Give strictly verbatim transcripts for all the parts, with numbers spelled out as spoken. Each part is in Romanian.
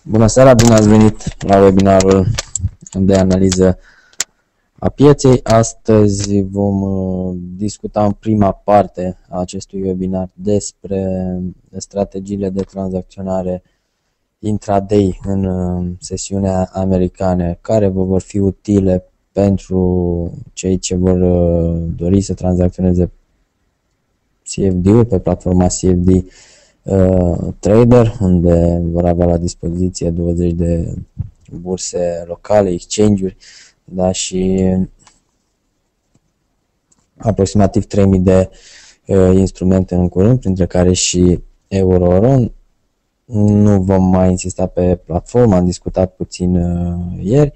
Bună seara, bine ați venit la webinarul de analiză a pieței. Astăzi vom discuta în prima parte a acestui webinar despre strategiile de tranzacționare intraday în sesiunea americane, care vă vor fi utile pentru cei ce vor dori să tranzacționeze C F D-ul pe platforma C F D Uh, Trader, unde vor avea la dispoziție douăzeci de burse locale, exchange-uri, da, și aproximativ trei mii de uh, instrumente în curând, printre care și Euro-Ron. Nu vom mai insista pe platformă, am discutat puțin uh, ieri,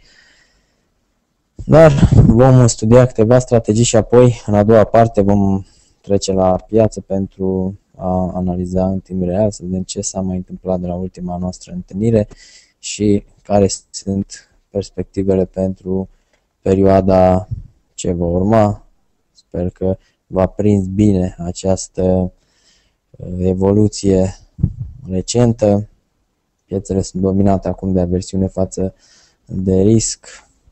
dar vom studia câteva strategii și apoi, în a doua parte, vom trece la piață pentru a analiza în timp real, să vedem ce s-a mai întâmplat de la ultima noastră întâlnire și care sunt perspectivele pentru perioada ce va urma. Sper că v-a prins bine această evoluție recentă. Piețele sunt dominate acum de aversiune față de risc,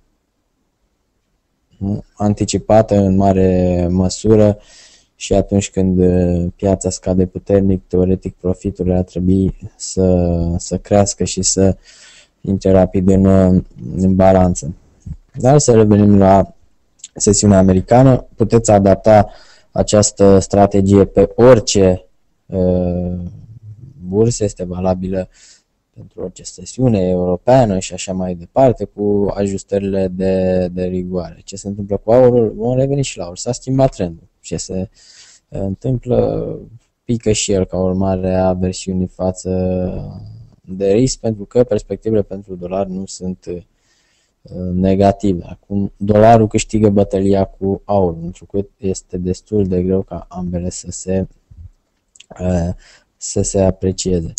anticipată în mare măsură. Și atunci când piața scade puternic, teoretic profiturile ar trebui să, să crească și să intre rapid în, în balanță. Dar să revenim la sesiunea americană. Puteți adapta această strategie pe orice uh, bursă, este valabilă pentru orice sesiune europeană și așa mai departe, cu ajustările de, de rigoare. Ce se întâmplă cu aurul? Vom reveni și la aur. S-a schimbat trendul. Ce se întâmplă? Pică și el ca urmare a versiunii față de risc, pentru că perspectivele pentru dolar nu sunt negative. Acum dolarul câștigă bătălia cu aurul, pentru că este destul de greu ca ambele să se, să se aprecieze.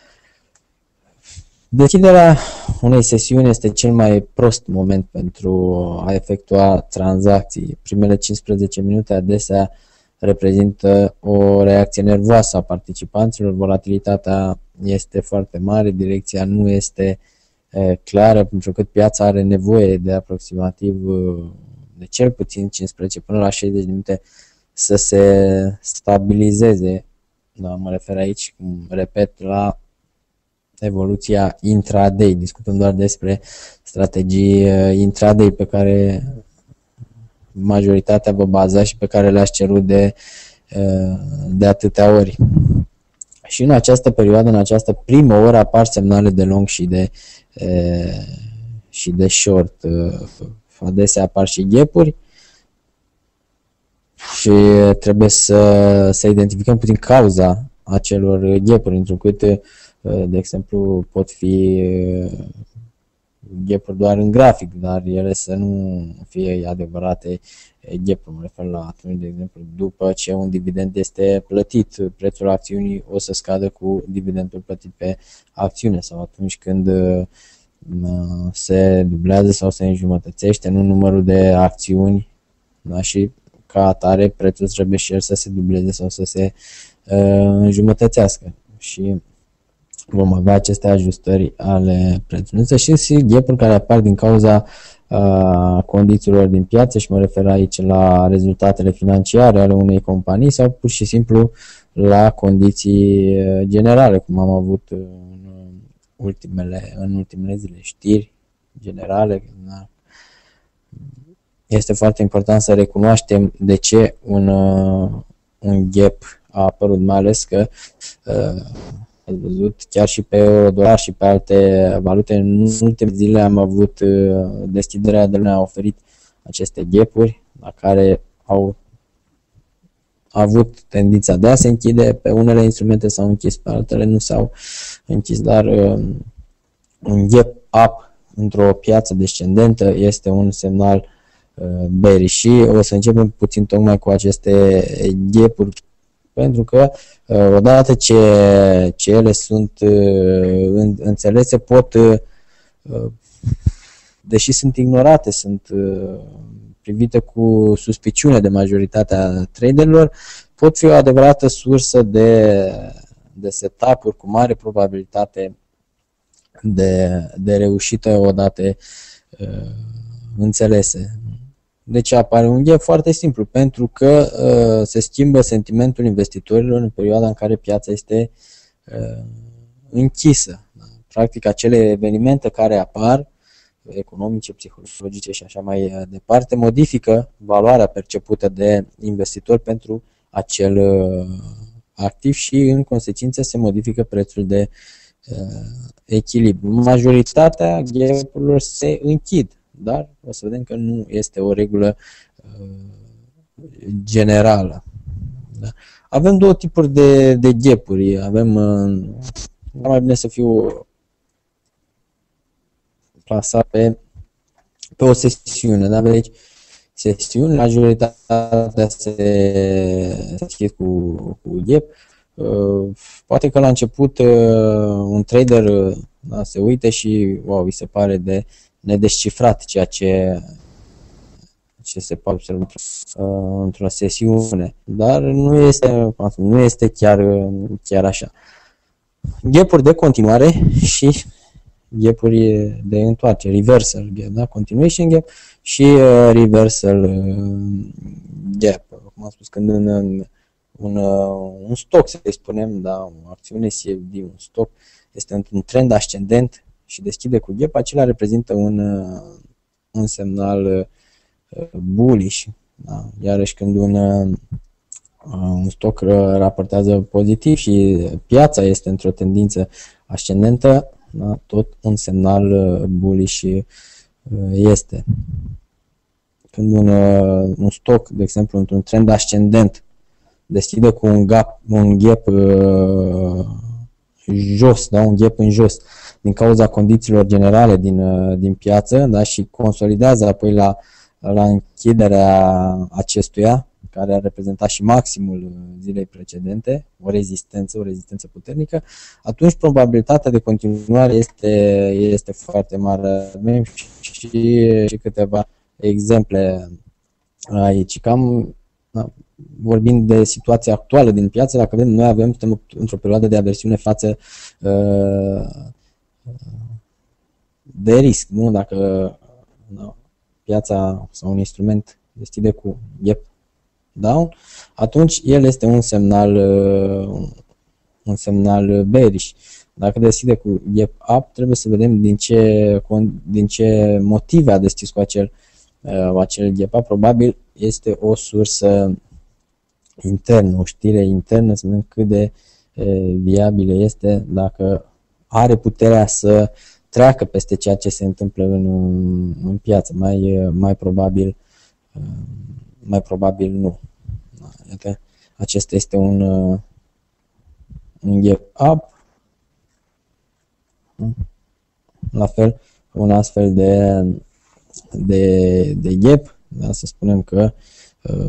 Deschiderea unei sesiuni este cel mai prost moment pentru a efectua tranzacții. Primele cincisprezece minute adesea reprezintă o reacție nervoasă a participanților, volatilitatea este foarte mare, direcția nu este e, clară, pentru că piața are nevoie de aproximativ de cel puțin cincisprezece până la șaizeci de minute să se stabilizeze. Da, mă refer aici, repet, la evoluția intraday. Discutăm doar despre strategii intraday pe care majoritatea vă bazați și pe care le-ați cerut de, de atâtea ori. Și în această perioadă, în această primă oră, apar semnale de long și de, și de short. Adesea apar și gap-uri și trebuie să, să identificăm puțin cauza acelor gap-uri, pentru că, de exemplu, pot fi gap-uri doar în grafic, dar ele să nu fie adevărate gap-uri. Mă refer la atunci, de exemplu, după ce un dividend este plătit, prețul acțiunii o să scadă cu dividendul plătit pe acțiune, sau atunci când se dublează sau se înjumătățește nu numărul de acțiuni, da? Și ca atare prețul trebuie și el să se dubleze sau să se uh, înjumătățească. Și vom avea aceste ajustări ale prețului. Însă și gap-uri care apar din cauza uh, condițiilor din piață, și mă refer aici la rezultatele financiare ale unei companii sau pur și simplu la condiții generale, cum am avut în ultimele, în ultimele zile, știri generale. Da. Este foarte important să recunoaștem de ce un, uh, un gap a apărut, mai ales că uh, ați văzut, chiar și pe euro-dolar și pe alte valute, în ultimele zile am avut deschiderea de luna, a oferit aceste gap-uri, la care au avut tendința de a se închide. Pe unele instrumente s-au închis, pe altele nu s-au închis, dar un gap up într-o piață descendentă este un semnal bearish și o să începem puțin tocmai cu aceste gap-uri, pentru că odată ce, ce ele sunt înțelese, pot, deși sunt ignorate, sunt privite cu suspiciune de majoritatea traderilor, pot fi o adevărată sursă de, de setup-uri cu mare probabilitate de, de reușită odată uh, înțelese. De ce apare un gap? Foarte simplu, pentru că uh, se schimbă sentimentul investitorilor în perioada în care piața este uh, închisă. Practic, acele evenimente care apar, economice, psihologice și așa mai departe, modifică valoarea percepută de investitor pentru acel uh, activ și, în consecință, se modifică prețul de uh, echilibru. Majoritatea gap-urilor se închid, dar o să vedem că nu este o regulă uh, generală. Da? Avem două tipuri de, de gap-uri. Avem, uh, mai bine să fiu plasat pe, pe o sesiune. Da? Deci, sesiuni, majoritatea se deschid cu, cu gap. Uh, poate că la început uh, un trader uh, da, se uită și wow, îi se pare de nedescifrat ceea ce, ce se poate observa uh, într-o sesiune, dar nu este, nu este chiar, chiar așa. Gap-uri de continuare și gap-uri de întoarcere, reversal gap, da? Continuation gap și uh, reversal uh, gap. Cum am spus, când în, în un, uh, un stoc, să spunem, da, o acțiune C F D, un stoc, este într-un trend ascendent și deschide cu gap, acela reprezintă un, uh, un semnal uh, bullish. Da? Iarăși când un, uh, un stoc raportează pozitiv și piața este într-o tendință ascendentă, da? Tot un semnal uh, bullish este. Când un, uh, un stoc, de exemplu, într-un trend ascendent, deschide cu un gap, un gap uh, jos, da, un gap în jos, din cauza condițiilor generale din, uh, din piață, da, și consolidează apoi la, la închiderea acestuia, care a reprezentat și maximul zilei precedente, o rezistență, o rezistență puternică, atunci probabilitatea de continuare este, este foarte mare. Avem și, și câteva exemple aici. Cam, da, vorbind de situația actuală din piață, dacă vedem, noi avem, suntem într-o perioadă de aversiune față uh, de risc, nu? Dacă da, piața sau un instrument deschide cu gap down, atunci el este un semnal uh, un semnal bearish. Dacă deschide cu gap up, trebuie să vedem din ce, din ce motive a deschis cu acel, uh, acel gap up. Probabil este o sursă internă, o știre internă, să vedem cât de uh, viabilă este, dacă are puterea să treacă peste ceea ce se întâmplă în, în piață. Mai, mai probabil uh, mai probabil nu. Iată, acesta este un, un gap up. La fel, un astfel de, de, de gap, da, să spunem că uh,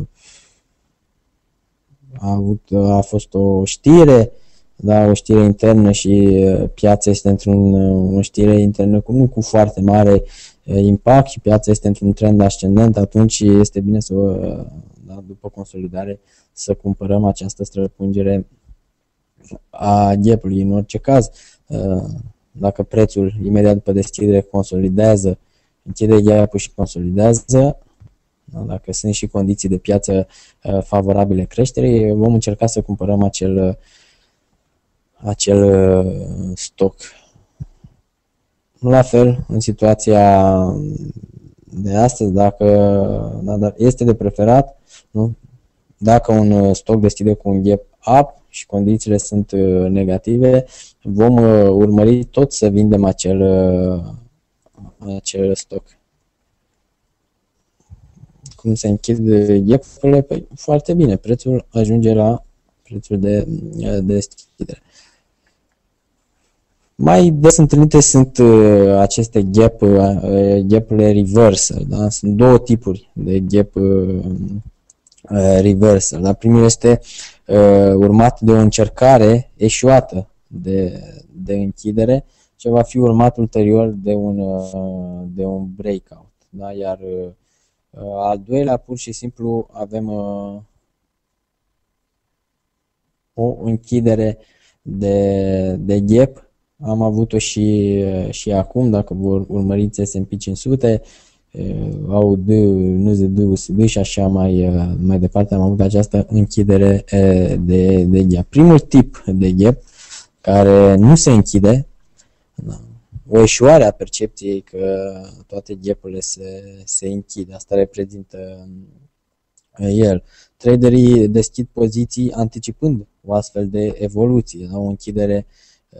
a, avut, a fost o știre, da, o știre internă și piața este într-un o știre internă cu, nu cu foarte mare impact și piața este într-un trend ascendent, atunci este bine să, da, după consolidare, să cumpărăm această străpungere a gap-ului. În orice caz, dacă prețul imediat după deschidere consolidează, închide gap-ul și consolidează, dacă sunt și condiții de piață favorabile creșterii, vom încerca să cumpărăm acel, acel stoc. La fel, în situația de astăzi, dacă este de preferat, nu? Dacă un stoc deschide cu un gap up și condițiile sunt negative, vom urmări tot să vindem acel, acel stoc. Cum se închid gap-urile? Păi, foarte bine, prețul ajunge la prețul de, de deschidere. Mai des întâlnite sunt uh, aceste gap, uh, gap-urile reversal, da? Sunt două tipuri de gap uh, reversal. Da? Primul este uh, urmat de o încercare eșuată de, de închidere, ce va fi urmat ulterior de un, uh, de un breakout. Da? Iar uh, al doilea, pur și simplu, avem uh, o închidere de, de gap Am avut-o și, și acum, dacă vor urmăriți S and P cinci sute, au D, N Z D, U S D și așa mai, mai departe, am avut această închidere de, de gap. Primul tip de gap care nu se închide, o eșuare a percepției că toate gap-urile se, se închid, asta reprezintă el. Traderii deschid poziții anticipând o astfel de evoluție, la o închidere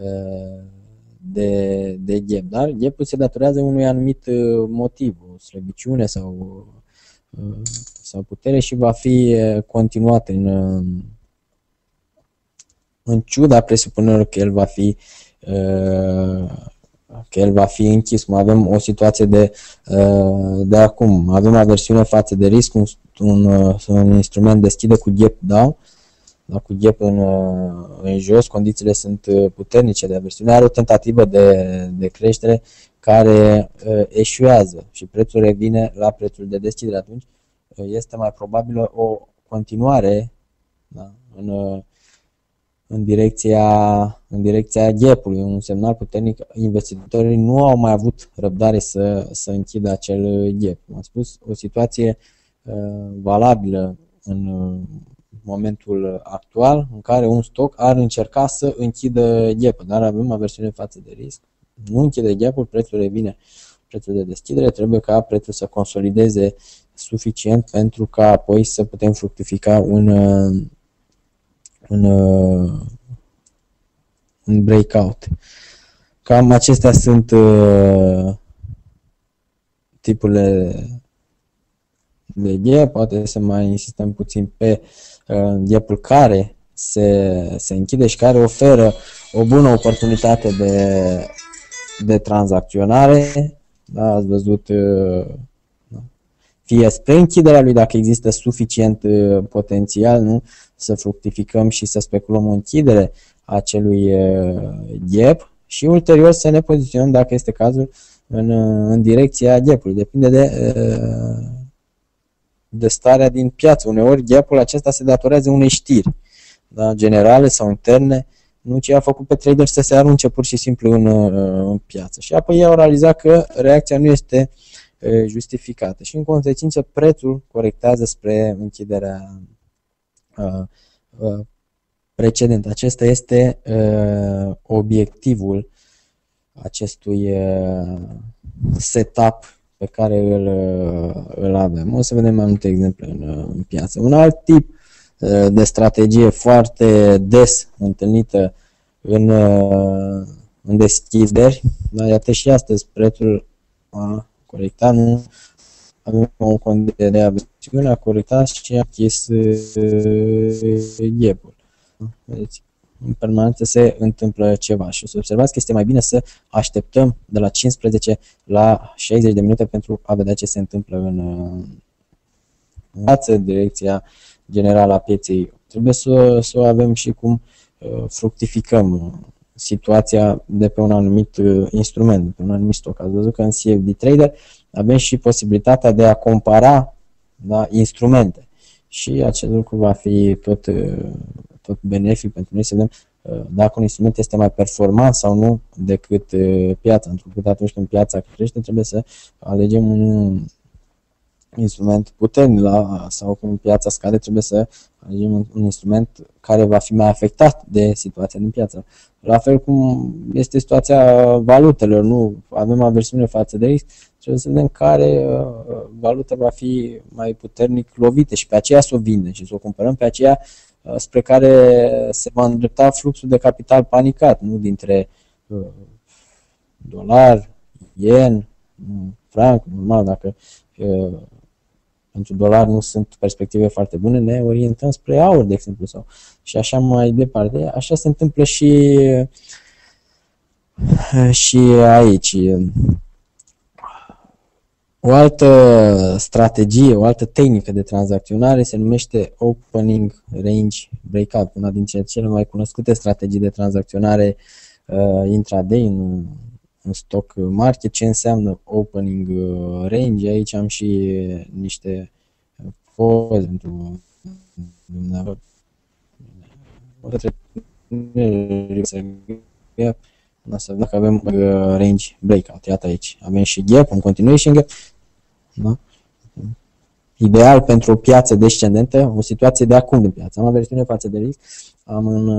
de, de gap, dar gap-ul se datorează unui anumit motiv, o slăbiciune sau, sau putere și va fi continuat în, în ciuda presupunerilor că el va fi că el va fi închis. Cum avem o situație de, de acum, avem aversiune față de risc, un, un, un instrument deschide cu gap down, da, cu gap în, în jos, condițiile sunt puternice de aversiune, are o tentativă de, de creștere care uh, eșuează și prețul revine la prețul de deschidere. Atunci uh, este mai probabilă o continuare, da, în, uh, în direcția, în direcția gap-ului, un semnal puternic. Investitorii nu au mai avut răbdare să, să închidă acel gap. Am spus, o situație uh, valabilă în uh, momentul actual, în care un stoc ar încerca să închidă gap-ul, dar avem aversiune față de risc. Nu închide gap-ul, prețul revine prețul de deschidere, trebuie ca prețul să consolideze suficient pentru ca apoi să putem fructifica un, un, un breakout. Cam acestea sunt uh, tipurile de gap. Poate să mai insistăm puțin pe uh, gap-ul care se, se închide și care oferă o bună oportunitate de, de tranzacționare. Da, ați văzut, uh, fie spre închiderea lui, dacă există suficient uh, potențial, nu, să fructificăm și să speculăm o închidere a acelui uh, gap și ulterior să ne poziționăm, dacă este cazul, în, uh, în direcția gap-ului. Depinde de uh, de starea din piață. Uneori gap-ul acesta se datorează unei știri, da, generale sau interne, nu ce a făcut pe trader să se arunce pur și simplu în, în piață. Și apoi ei au realizat că reacția nu este justificată și în consecință prețul corectează spre închiderea uh, uh, precedentă. Acesta este uh, obiectivul acestui uh, setup pe care îl, îl avem. O să vedem mai multe exemple în, în piață. Un alt tip de strategie foarte des întâlnită în, în deschideri, dar iată și astăzi prețul a corectat, nu avem o condiție de aversiune, a corectat și a închis gap-ul. Vedeți? În permanență se întâmplă ceva și o să observați că este mai bine să așteptăm de la cincisprezece la șaizeci de minute pentru a vedea ce se întâmplă în, în față, direcția generală a pieței. Trebuie să, să o avem și cum uh, fructificăm situația de pe un anumit uh, instrument, de pe un anumit stoc. Ați văzut că în C F D Trader avem și posibilitatea de a compara, da, instrumente și acest lucru va fi tot uh, tot benefic pentru noi să vedem dacă un instrument este mai performant sau nu decât piața. Întrucât atunci când piața crește, trebuie să alegem un instrument puternic la, sau când piața scade, trebuie să alegem un, un instrument care va fi mai afectat de situația din piață. La fel cum este situația valutelor, nu avem aversiune față de risc, trebuie să vedem care uh, valută va fi mai puternic lovită și pe aceea să o vindem și să o cumpărăm pe aceea spre care se va îndrepta fluxul de capital panicat, nu dintre uh, dolar, yen, franc, normal, dacă uh, pentru dolar nu sunt perspective foarte bune, ne orientăm spre aur, de exemplu, sau și așa mai departe. Așa se întâmplă și, și aici. O altă strategie, o altă tehnică de tranzacționare se numește Opening Range Breakout, una dintre cele mai cunoscute strategii de tranzacționare uh, intraday în, în stock market. Ce înseamnă Opening Range? Aici am și niște poze pentru dumneavoastră. Asta, dacă avem uh, range breakout, iată aici, avem și gap, în continuation gap, da? Ideal pentru o piață descendentă, o situație de acum din piață. Am aversiune față de risc, am în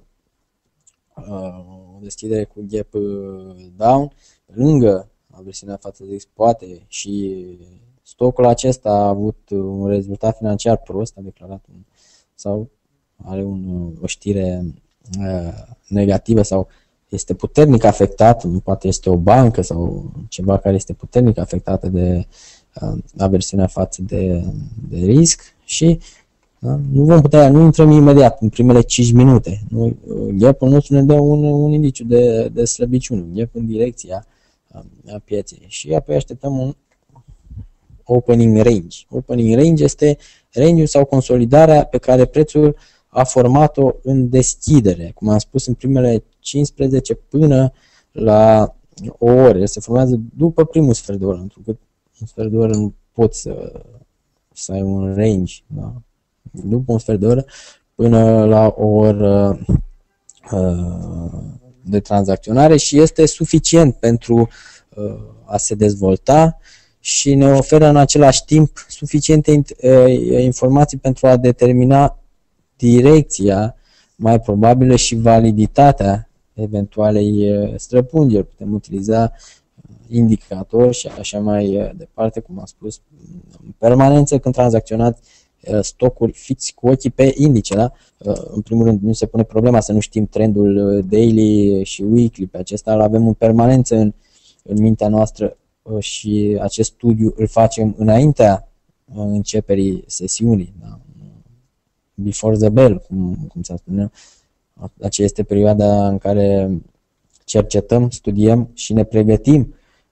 uh, o deschidere cu gap uh, down, lângă aversiunea față de risc, poate și stocul acesta a avut un rezultat financiar prost, a declarat un, sau are un, o știre uh, negativă sau este puternic afectat, poate este o bancă sau ceva care este puternic afectată de uh, aversiunea față de, de risc și da, nu vom putea, nu intrăm imediat în primele cinci minute. Nu, gap-ul nostru ne dă un, un indiciu de, de slăbiciune, gap în direcția a pieței și apoi așteptăm un opening range. Opening range este range-ul sau consolidarea pe care prețul a format-o în deschidere, cum am spus, în primele cincisprezece până la o oră. Se formează după primul sfert de oră, pentru că un sfert de oră nu poți să, să ai un range, da? După un sfert de oră până la o oră uh, de tranzacționare și este suficient pentru uh, a se dezvolta și ne oferă în același timp suficiente uh, informații pentru a determina direcția mai probabilă și validitatea eventualei uh, străpungeri. Putem utiliza indicatori și așa mai departe, cum am spus, în permanență când tranzacționați stocuri fix cu ochii pe indice, da? În primul rând nu se pune problema să nu știm trendul daily și weekly, pe acesta îl avem în permanență în, în mintea noastră și acest studiu îl facem înaintea începerii sesiunii, da? Before the bell, cum, cum s-a spune. Aceea este perioada în care cercetăm, studiem și ne pregătim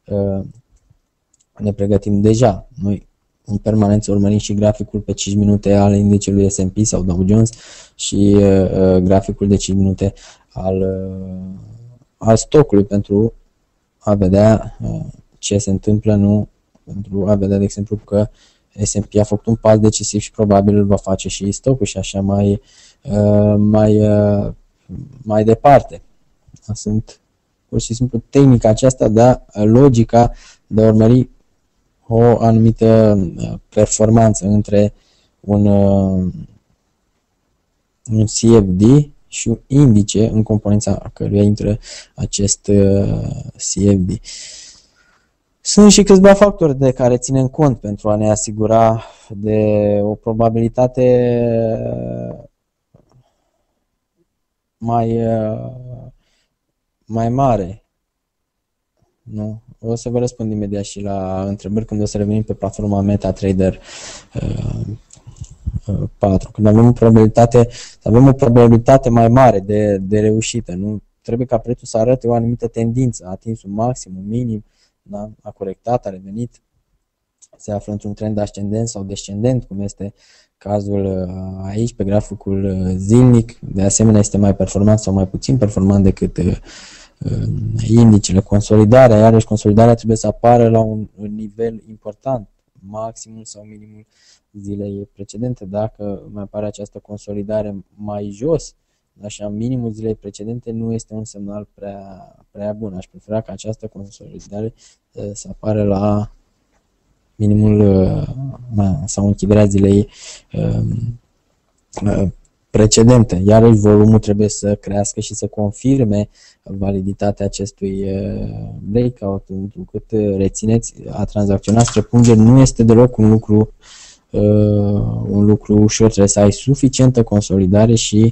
ne pregătim deja. Noi în permanență urmărim și graficul pe cinci minute al indicelui S and P sau Dow Jones și uh, graficul de cinci minute al, uh, al stocului pentru a vedea uh, ce se întâmplă, nu pentru a vedea, de exemplu, că S and P a făcut un pas decisiv și probabil îl va face și stocul și așa mai, uh, mai, uh, mai departe. Sunt pur și simplu tehnica aceasta, da, logica de a urmări o anumită performanță între un, un C F D și un indice în componența căruia intră acest C F D. Sunt și câțiva factori de care ținem cont pentru a ne asigura de o probabilitate mai, mai mare. Nu? O să vă răspund imediat și la întrebări când o să revenim pe platforma MetaTrader uh, uh, patru. Când avem o probabilitate, avem o probabilitate mai mare de, de reușită. Nu? Trebuie ca prețul să arate o anumită tendință, a atins un maxim, un minim, da? A corectat, a revenit, se află într-un trend ascendent sau descendent, cum este cazul uh, aici pe graficul zilnic. De asemenea, este mai performant sau mai puțin performant decât uh, indicele. Consolidarea, iarăși consolidarea trebuie să apară la un nivel important, maximul sau minimul zilei precedente. Dacă mai apare această consolidare mai jos, așa, minimul zilei precedente nu este un semnal prea, prea bun. Aș prefera ca această consolidare să apară la minimul sau închiderea zilei precedente. Iarăși volumul trebuie să crească și să confirme validitatea acestui breakout, pentru că rețineți, a tranzacționa străpungeri nu este deloc un lucru un lucru ușor. Trebuie să ai suficientă consolidare și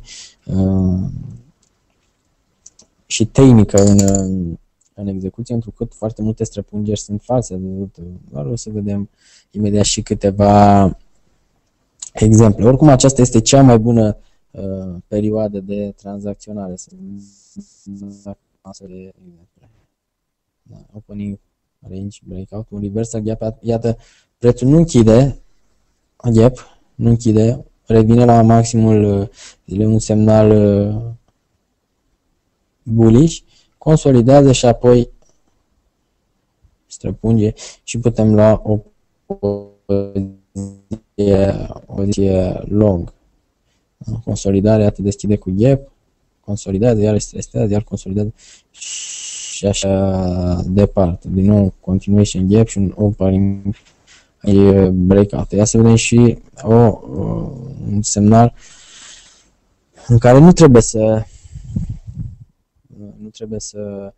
și tehnică în, în execuție, pentru că foarte multe străpungeri sunt false. Doar o să vedem imediat și câteva exemple. Oricum, aceasta este cea mai bună uh, perioadă de tranzacționare. Da, opening range breakout, un reversal gap. Iată, prețul nu închide gap, nu închide, revine la maximul zilei, un semnal uh, bullish, consolidează și apoi străpunge și putem lua o poziție long. Consolidarea te deschide cu gap, consolidează, iar stresează, iar consolidează și așa departe. Din nou, continuation gap și un opening breakout. Ia să vedem și o, un semnal în care nu trebuie să nu trebuie să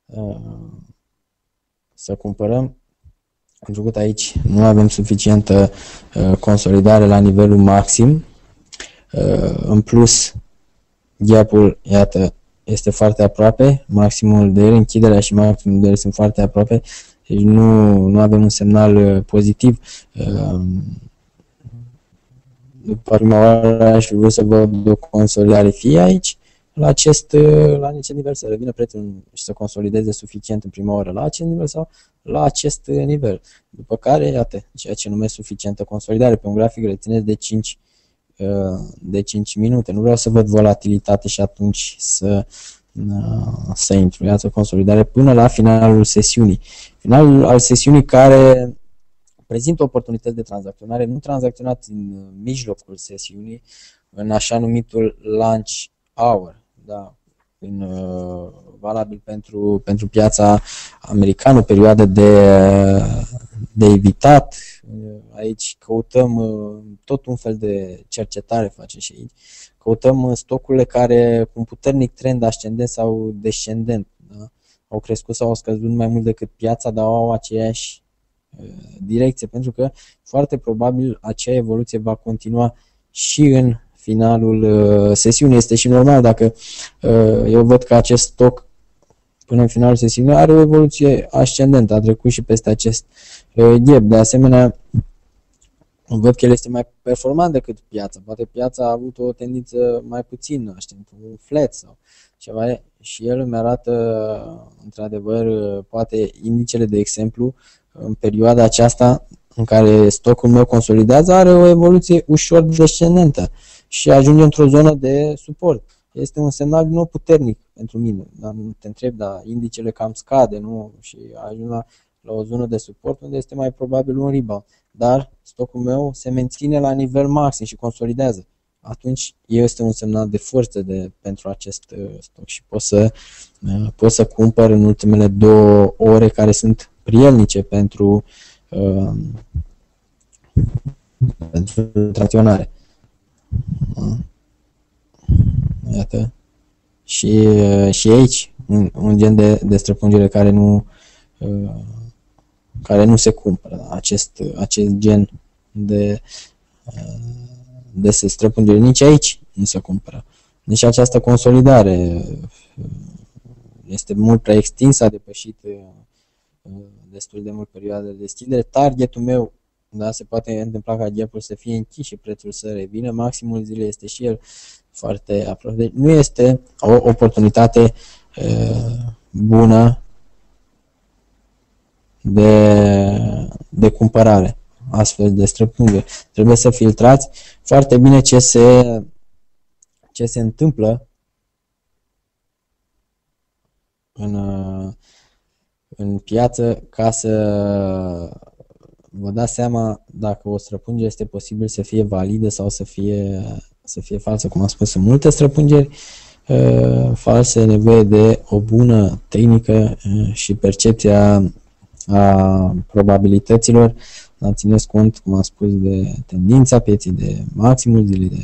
să cumpărăm, pentru că aici nu avem suficientă consolidare la nivelul maxim. În plus, gap-ul, iată, este foarte aproape, maximul de el, închiderea și maximul de el sunt foarte aproape, deci nu, nu avem un semnal pozitiv. După prima oară aș fi vrut să văd o consolidare fie aici, la acest, la acest nivel, să revină prețul și să consolideze suficient în prima oră la acest nivel sau la acest nivel. După care, iată, ceea ce numesc suficientă consolidare pe un grafic rețineți de cinci de cinci minute. Nu vreau să văd volatilitate și atunci să, să intru. Iată, consolidare până la finalul sesiunii. Finalul al sesiunii care prezintă oportunități de tranzacționare, nu tranzacționat în mijlocul sesiunii, în așa numitul launch hour, da, în, uh, valabil pentru, pentru piața americană, o perioadă de, de evitat. Aici căutăm uh, tot un fel de cercetare, face și aici. Căutăm stocurile care cu un puternic trend ascendent sau descendent, da, au crescut sau au scăzut mai mult decât piața, dar au aceeași uh, direcție, pentru că foarte probabil acea evoluție va continua și în finalul uh, sesiunii. Este și normal dacă uh, eu văd că acest stoc până în finalul sesiunii are o evoluție ascendentă, a trecut și peste acest uh, gap. De asemenea, văd că el este mai performant decât piața. Poate piața a avut o tendință mai puțin ascendentă, un flat sau ceva, și el îmi arată într-adevăr, poate indicele, de exemplu, în perioada aceasta în care stocul meu consolidează, are o evoluție ușor descendentă și ajunge într-o zonă de suport. Este un semnal din nou puternic pentru mine. Dar nu te întreb, dar indicele cam scade, nu? Și ajung la, la o zonă de suport unde este mai probabil un rebound. Dar stocul meu se menține la nivel maxim și consolidează. Atunci este un semnal de forță de, pentru acest uh, stoc și pot să, uh, pot să cumpăr în ultimele două ore care sunt prielnice pentru, uh, pentru tracționare. Iată. Și, și aici un, un gen de, de străpungere care nu care nu se cumpără. Acest, acest gen de, de străpungere nici aici nu se cumpără. Nici această consolidare este mult prea extinsă, a depășit destul de mult perioada de deschidere. Targetul meu, da, se poate întâmpla ca gap-ul să fie închis și prețul să revină. Maximul zilei este și el foarte aproape. Deci nu este o oportunitate uh, bună de, de cumpărare astfel de străpungeri. Trebuie să filtrați foarte bine ce se, ce se întâmplă în, în piață ca să vă dați seama dacă o străpungere este posibil să fie validă sau să fie, să fie falsă. Cum am spus, sunt multe străpungeri uh, false, nevoie de o bună tehnică uh, și percepția a probabilităților. Dar țineți cont, cum am spus, de tendința pieței, de maximul zilei, de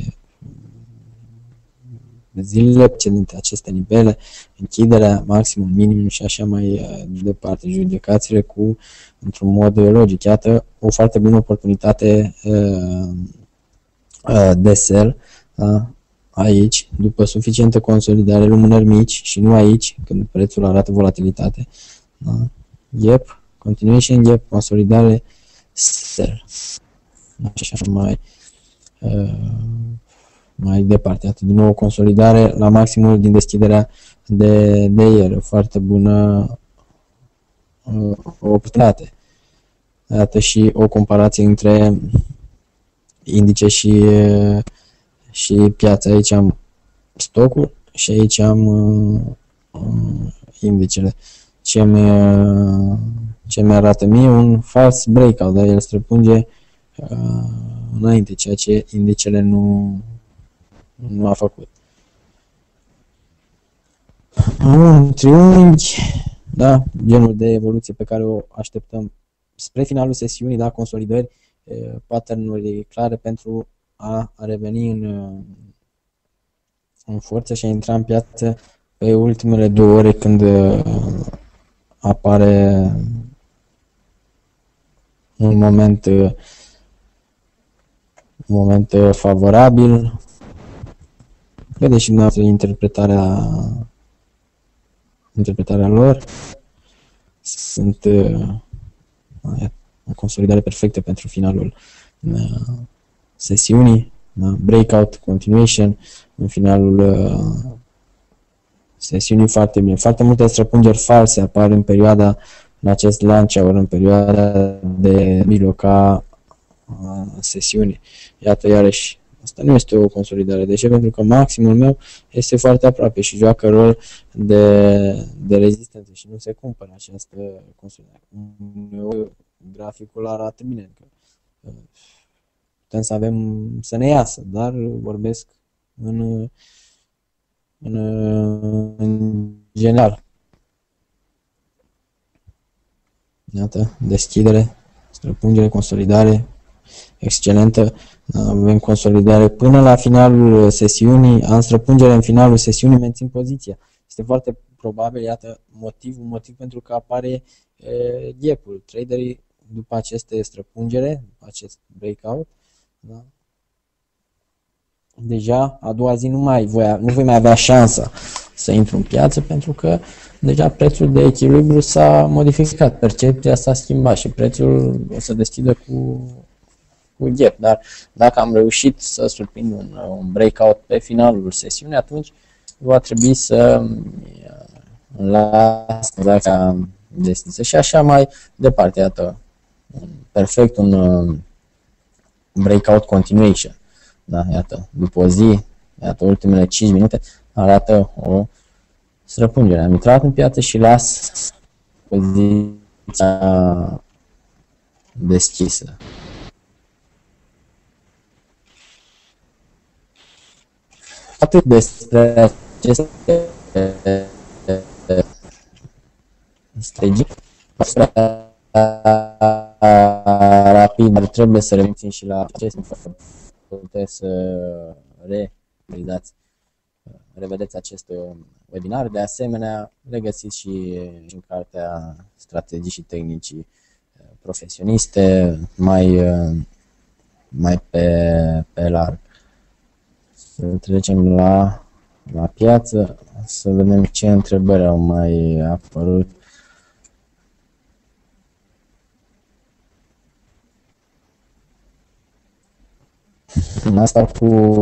zilele precedente, aceste nivele, închiderea, maximum, minimum și așa mai departe. Judecațiile cu, într-un mod logic. Iată o foarte bună oportunitate uh, uh, de sell, da? Aici, după suficientă consolidare, lumânări mici și nu aici, când prețul arată volatilitate. Da? Gap, continuation gap, consolidare, sell. Și așa mai uh, mai departe. Atât din nou o consolidare la maximul din deschiderea de, de ieri. O foarte bună uh, oportunitate. Iată și o comparație între indice și, și piața. Aici am stocul și aici am uh, uh, indicele. Ce mi, uh, ce mi arată mie un false breakout, dar el străpunge uh, înainte, ceea ce indicele nu nu a făcut. Un triunghi, da, genul de evoluție pe care o așteptăm spre finalul sesiunii, da, consolidări, pattern-uri clare pentru a reveni în, în forță și a intra în piață pe ultimele două ore când apare un moment, un moment favorabil. Vedeți și dumneavoastră interpretarea, interpretarea lor. Sunt o consolidare perfectă pentru finalul sesiunii, da? Breakout, continuation, în finalul uh, sesiunii foarte bine. Foarte multe străpungeri false apar în perioada, în acest launch hour, în perioada de mijloca uh, sesiunii. Iată, iarăși, asta nu este o consolidare. De ce? Pentru că maximul meu este foarte aproape și joacă rol de, de rezistență și nu se cumpără această consolidare. Graficul arată bine că uh, putem să avem, să ne iasă, dar vorbesc în, în, în general. Iată, deschidere, străpungere, consolidare, excelentă. Avem consolidare până la finalul sesiunii, am străpungere în finalul sesiunii, mențin poziția. Este foarte probabil, iată, motivul, motiv pentru că apare e, gap-ul. Traderii, după aceste străpungere, acest breakout, da? Deja a doua zi nu, mai voi, nu voi mai avea șansa să intru în piață pentru că deja prețul de echilibru s-a modificat, percepția s-a schimbat și prețul o să deschidă cu, cu gap. Dar dacă am reușit să surprind un, un breakout pe finalul sesiunii, atunci va trebui să las tranzacția deschisă și așa mai departe. Iată, perfect un breakout continuation. Da, iată, după o zi, iată, ultimele cinci minute arată o străpungere. Am intrat în piață și las poziția deschisă. Atât despre aceste strategii. Rapid, dar trebuie să revenim și la aceste puteți să realizați, revedeți acest webinar. De asemenea, le găsiți și în cartea Strategii și Tehnicii Profesioniste, mai, mai pe, pe larg. Să trecem la, la piață, să vedem ce întrebări au mai apărut. Asta cu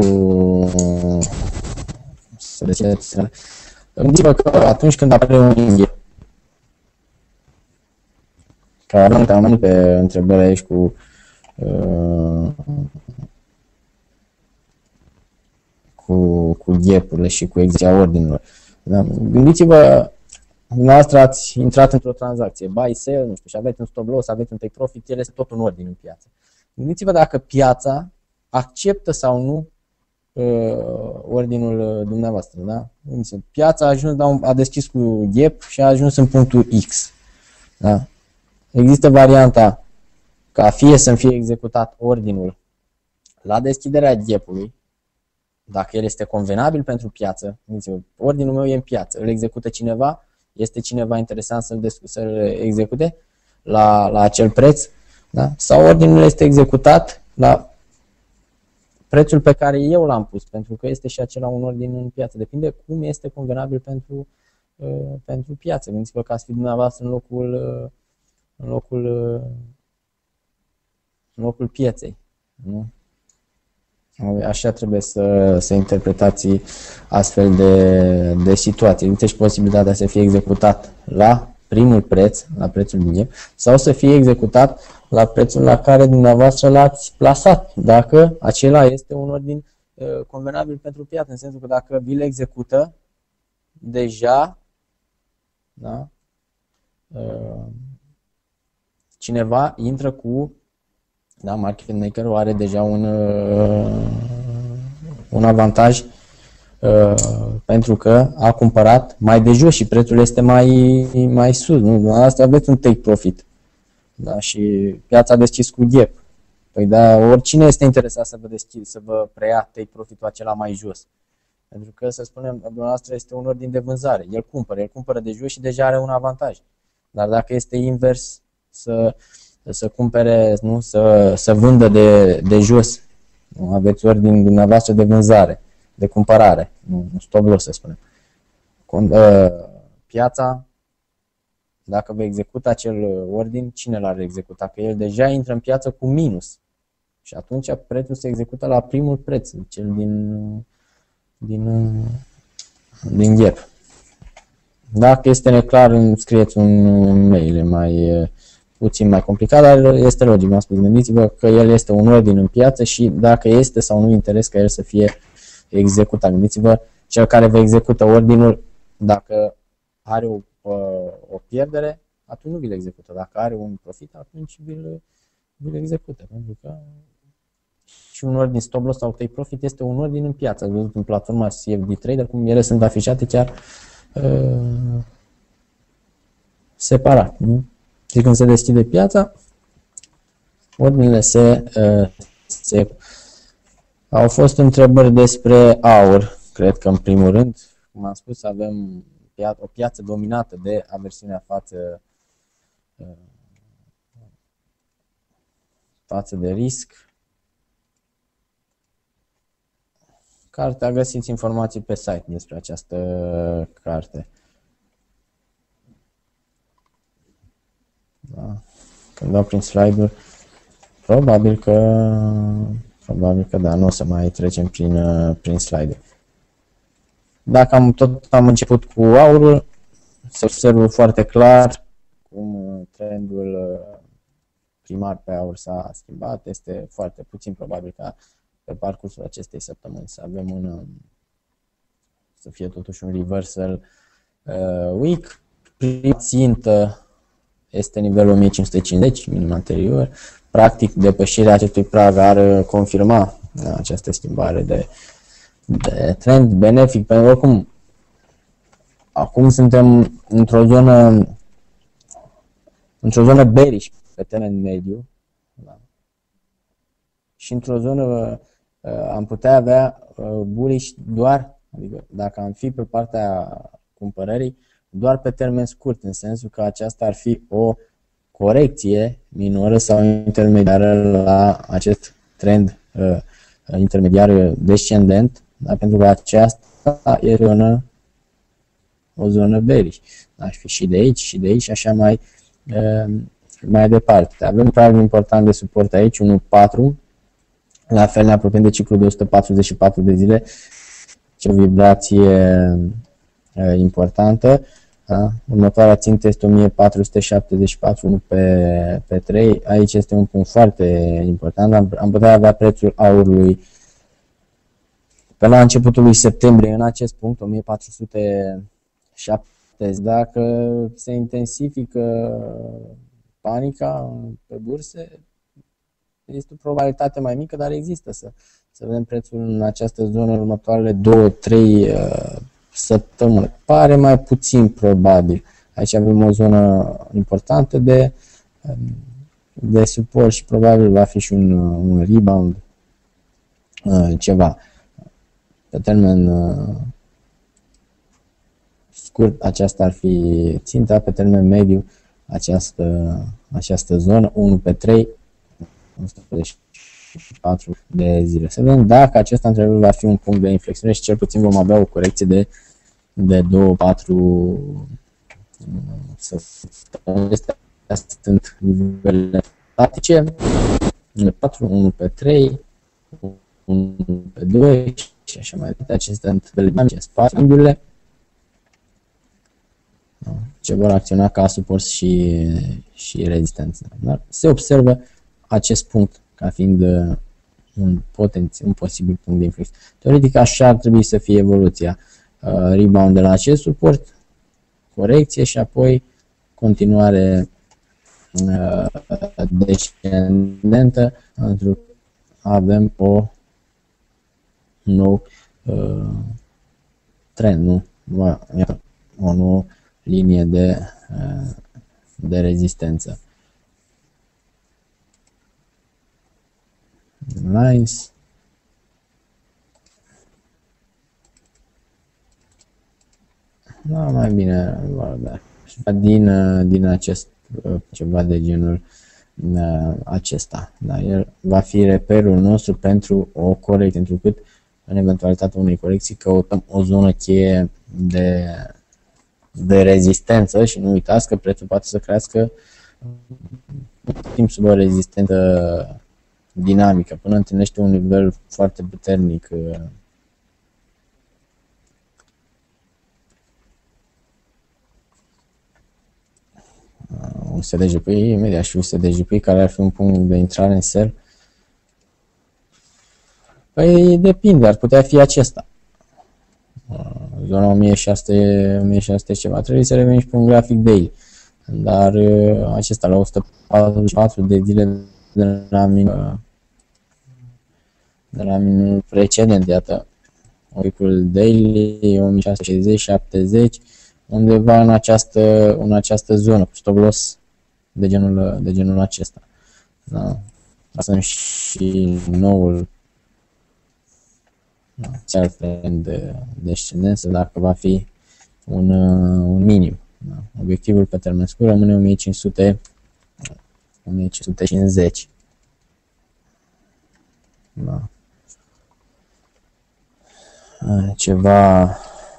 să deschideți. Gândiți-vă că atunci când apare un inghe, că am venit pe întrebări aici cu uh, cu, cu gap-urile și cu execuția ordinilor. Da? Gândiți-vă, dumneavoastră ați intrat într-o tranzacție, buy, sell, nu știu, și aveți un stop loss, aveți un take profit, el este tot un ordin în piață. Gândiți-vă dacă piața acceptă sau nu uh, ordinul dumneavoastră, da? Piața a ajuns la un, a deschis cu gap și a ajuns în punctul X. Da? Există varianta ca fie să fie executat ordinul la deschiderea gap-ului, dacă el este convenabil pentru piață, ordinul meu e în piață, îl execută cineva, este cineva interesant să-l, să-l execute la, la acel preț, da? Sau ordinul este executat la prețul pe care eu l-am pus, pentru că este și acela un ordin în piață. Depinde cum este convenabil pentru, uh, pentru piață. Gândiți-vă că ați fi dumneavoastră în locul, uh, în locul, uh, în locul pieței. Nu? Așa trebuie să, să interpretați astfel de, de situații. Există și posibilitatea să fie executat la primul preț, la prețul din gap, sau să fie executat la prețul la care dumneavoastră l-ați plasat, dacă acela este un ordin uh, convenabil pentru piață, în sensul că dacă vi le execută deja, da, uh, cineva intră cu, da, market maker are deja un, uh, un avantaj uh, pentru că a cumpărat mai de jos și prețul este mai, mai sus. Nu? Asta aveți un take profit. Da? Și piața a deschis cu gap. Păi da, oricine este interesat să vă deschid, să vă preia take profit-ul acela mai jos. Pentru că, să spunem, dumneavoastră este un ordin de vânzare. El cumpără, el cumpără de jos și deja are un avantaj. Dar dacă este invers, să, să cumpere, nu? Să, să vândă de, de jos, nu? Aveți ordin dumneavoastră de vânzare, de cumpărare, nu stop loss, să spunem. Piața, dacă vă execută acel ordin, cine l-ar executa? Că el deja intră în piață cu minus. Și atunci prețul se execută la primul preț, cel din, din, din gap. Dacă este neclar, îmi scrieți un mail mai puțin mai complicat, dar este logic, m-am spus. Gândiți-vă că el este un ordin în piață și dacă este sau nu interes ca el să fie executat. Gândiți-vă, cel care vă execută ordinul, dacă are o, o pierdere, atunci nu vi-l execută. Dacă are un profit, atunci vi-l, vi-l execută. Pentru că și un ordin stop loss sau take profit este un ordin în piață. Ați văzut în platforma C F D Trader cum ele sunt afișate chiar uh, separat. Nu? Și când se deschide piața, ordinele se, uh, se... Au fost întrebări despre aur, cred că în primul rând. Cum am spus, avem o piață dominată de aversiunea față, uh, față de risc. Cartea, găsiți informații pe site despre această carte. Da. Când dau prin slide-uri, probabil că, probabil că da, nu o să mai trecem prin, prin slide-uri. Dacă am tot am început cu aurul, se observă foarte clar cum trendul primar pe aur s-a schimbat. Este foarte puțin probabil ca pe parcursul acestei săptămâni să avem un, să fie totuși un reversal uh, weak. Prima țintă este nivelul o mie cinci sute cincizeci, minim anterior. Practic, depășirea acestui prag ar confirma această schimbare de, de trend benefic, pentru că oricum acum suntem într-o zonă într-o zonă bearish pe termen mediu, da. Și într-o zonă uh, am putea avea uh, bullish doar, adică dacă am fi pe partea cumpărării, doar pe termen scurt, în sensul că aceasta ar fi o corecție minoră sau intermediară la acest trend uh, intermediar descendent, da? Pentru că aceasta e o zonă, o zonă bearish. Aș fi și de aici, și de aici, și așa mai, uh, mai departe. Avem un prag important de suport aici, unu virgulă patru. La fel ne apropiem de ciclul de o sută patruzeci și patru de zile, ce o vibrație uh, importantă. Da? Următoarea țintă este o mie patru sute șaptezeci și patru pe, pe trei. Aici este un punct foarte important. Am, am putea avea prețul aurului pe la începutul lui septembrie în acest punct, o mie patru sute șaptezeci. Dacă se intensifică panica pe burse, este o probabilitate mai mică, dar există să, să vedem prețul în această zonă în următoarele două trei uh, săptămâni. Pare mai puțin probabil. Aici avem o zonă importantă de, de suport și probabil va fi și un, un rebound uh, ceva. Pe termen uh, scurt aceasta ar fi ținta, pe termen mediu această, această zonă unu pe trei, o sută patruzeci și patru de zile. Să vedem dacă acesta într-adevăr va fi un punct de inflexiune și cel puțin vom avea o corecție de, de două patru săptămâni. Astea sunt nivelele statice, patru, unu pe trei, unu pe doi și așa mai departe. Acestea sunt nivelele dinamice, spațiile ce vor acționa ca suport și, și rezistență. Dar se observă acest punct ca fiind un, potențial, un posibil punct de inflexiune. Teoretic așa ar trebui să fie evoluția. Uh, rebound de la acest suport, corecție și apoi continuare uh, descendentă, pentru că avem o nou uh, trend, nu? O nouă linie de, de rezistență. Lines. Da, mai bine din, din acest ceva de genul acesta. Da, el va fi reperul nostru pentru o corecție, pentru cât în eventualitatea unei corecții căutăm o zonă cheie de, de rezistență și nu uitați că prețul poate să crească timp sub o rezistență dinamică până întâlnește un nivel foarte puternic. U S D G P, imediat și U S D G P, care ar fi un punct de intrare în sell. Păi depinde, ar putea fi acesta. Zona o mie șase sute, o mie șase sute ceva, trebuie să revenim și pe un grafic daily. Dar acesta la o sută patruzeci și patru de zile de la minul, de la minul precedent, iată, graficul daily o mie șase sute șaizeci șaptezeci, undeva în această, în această zonă, cu stop loss de genul, de genul acesta. Da. Asta și noul trend de descendență, dacă va fi un, un minim. Da. Obiectivul pe termen scurt rămâne o mie cinci sute, o mie cinci sute cincizeci. Da. Ceva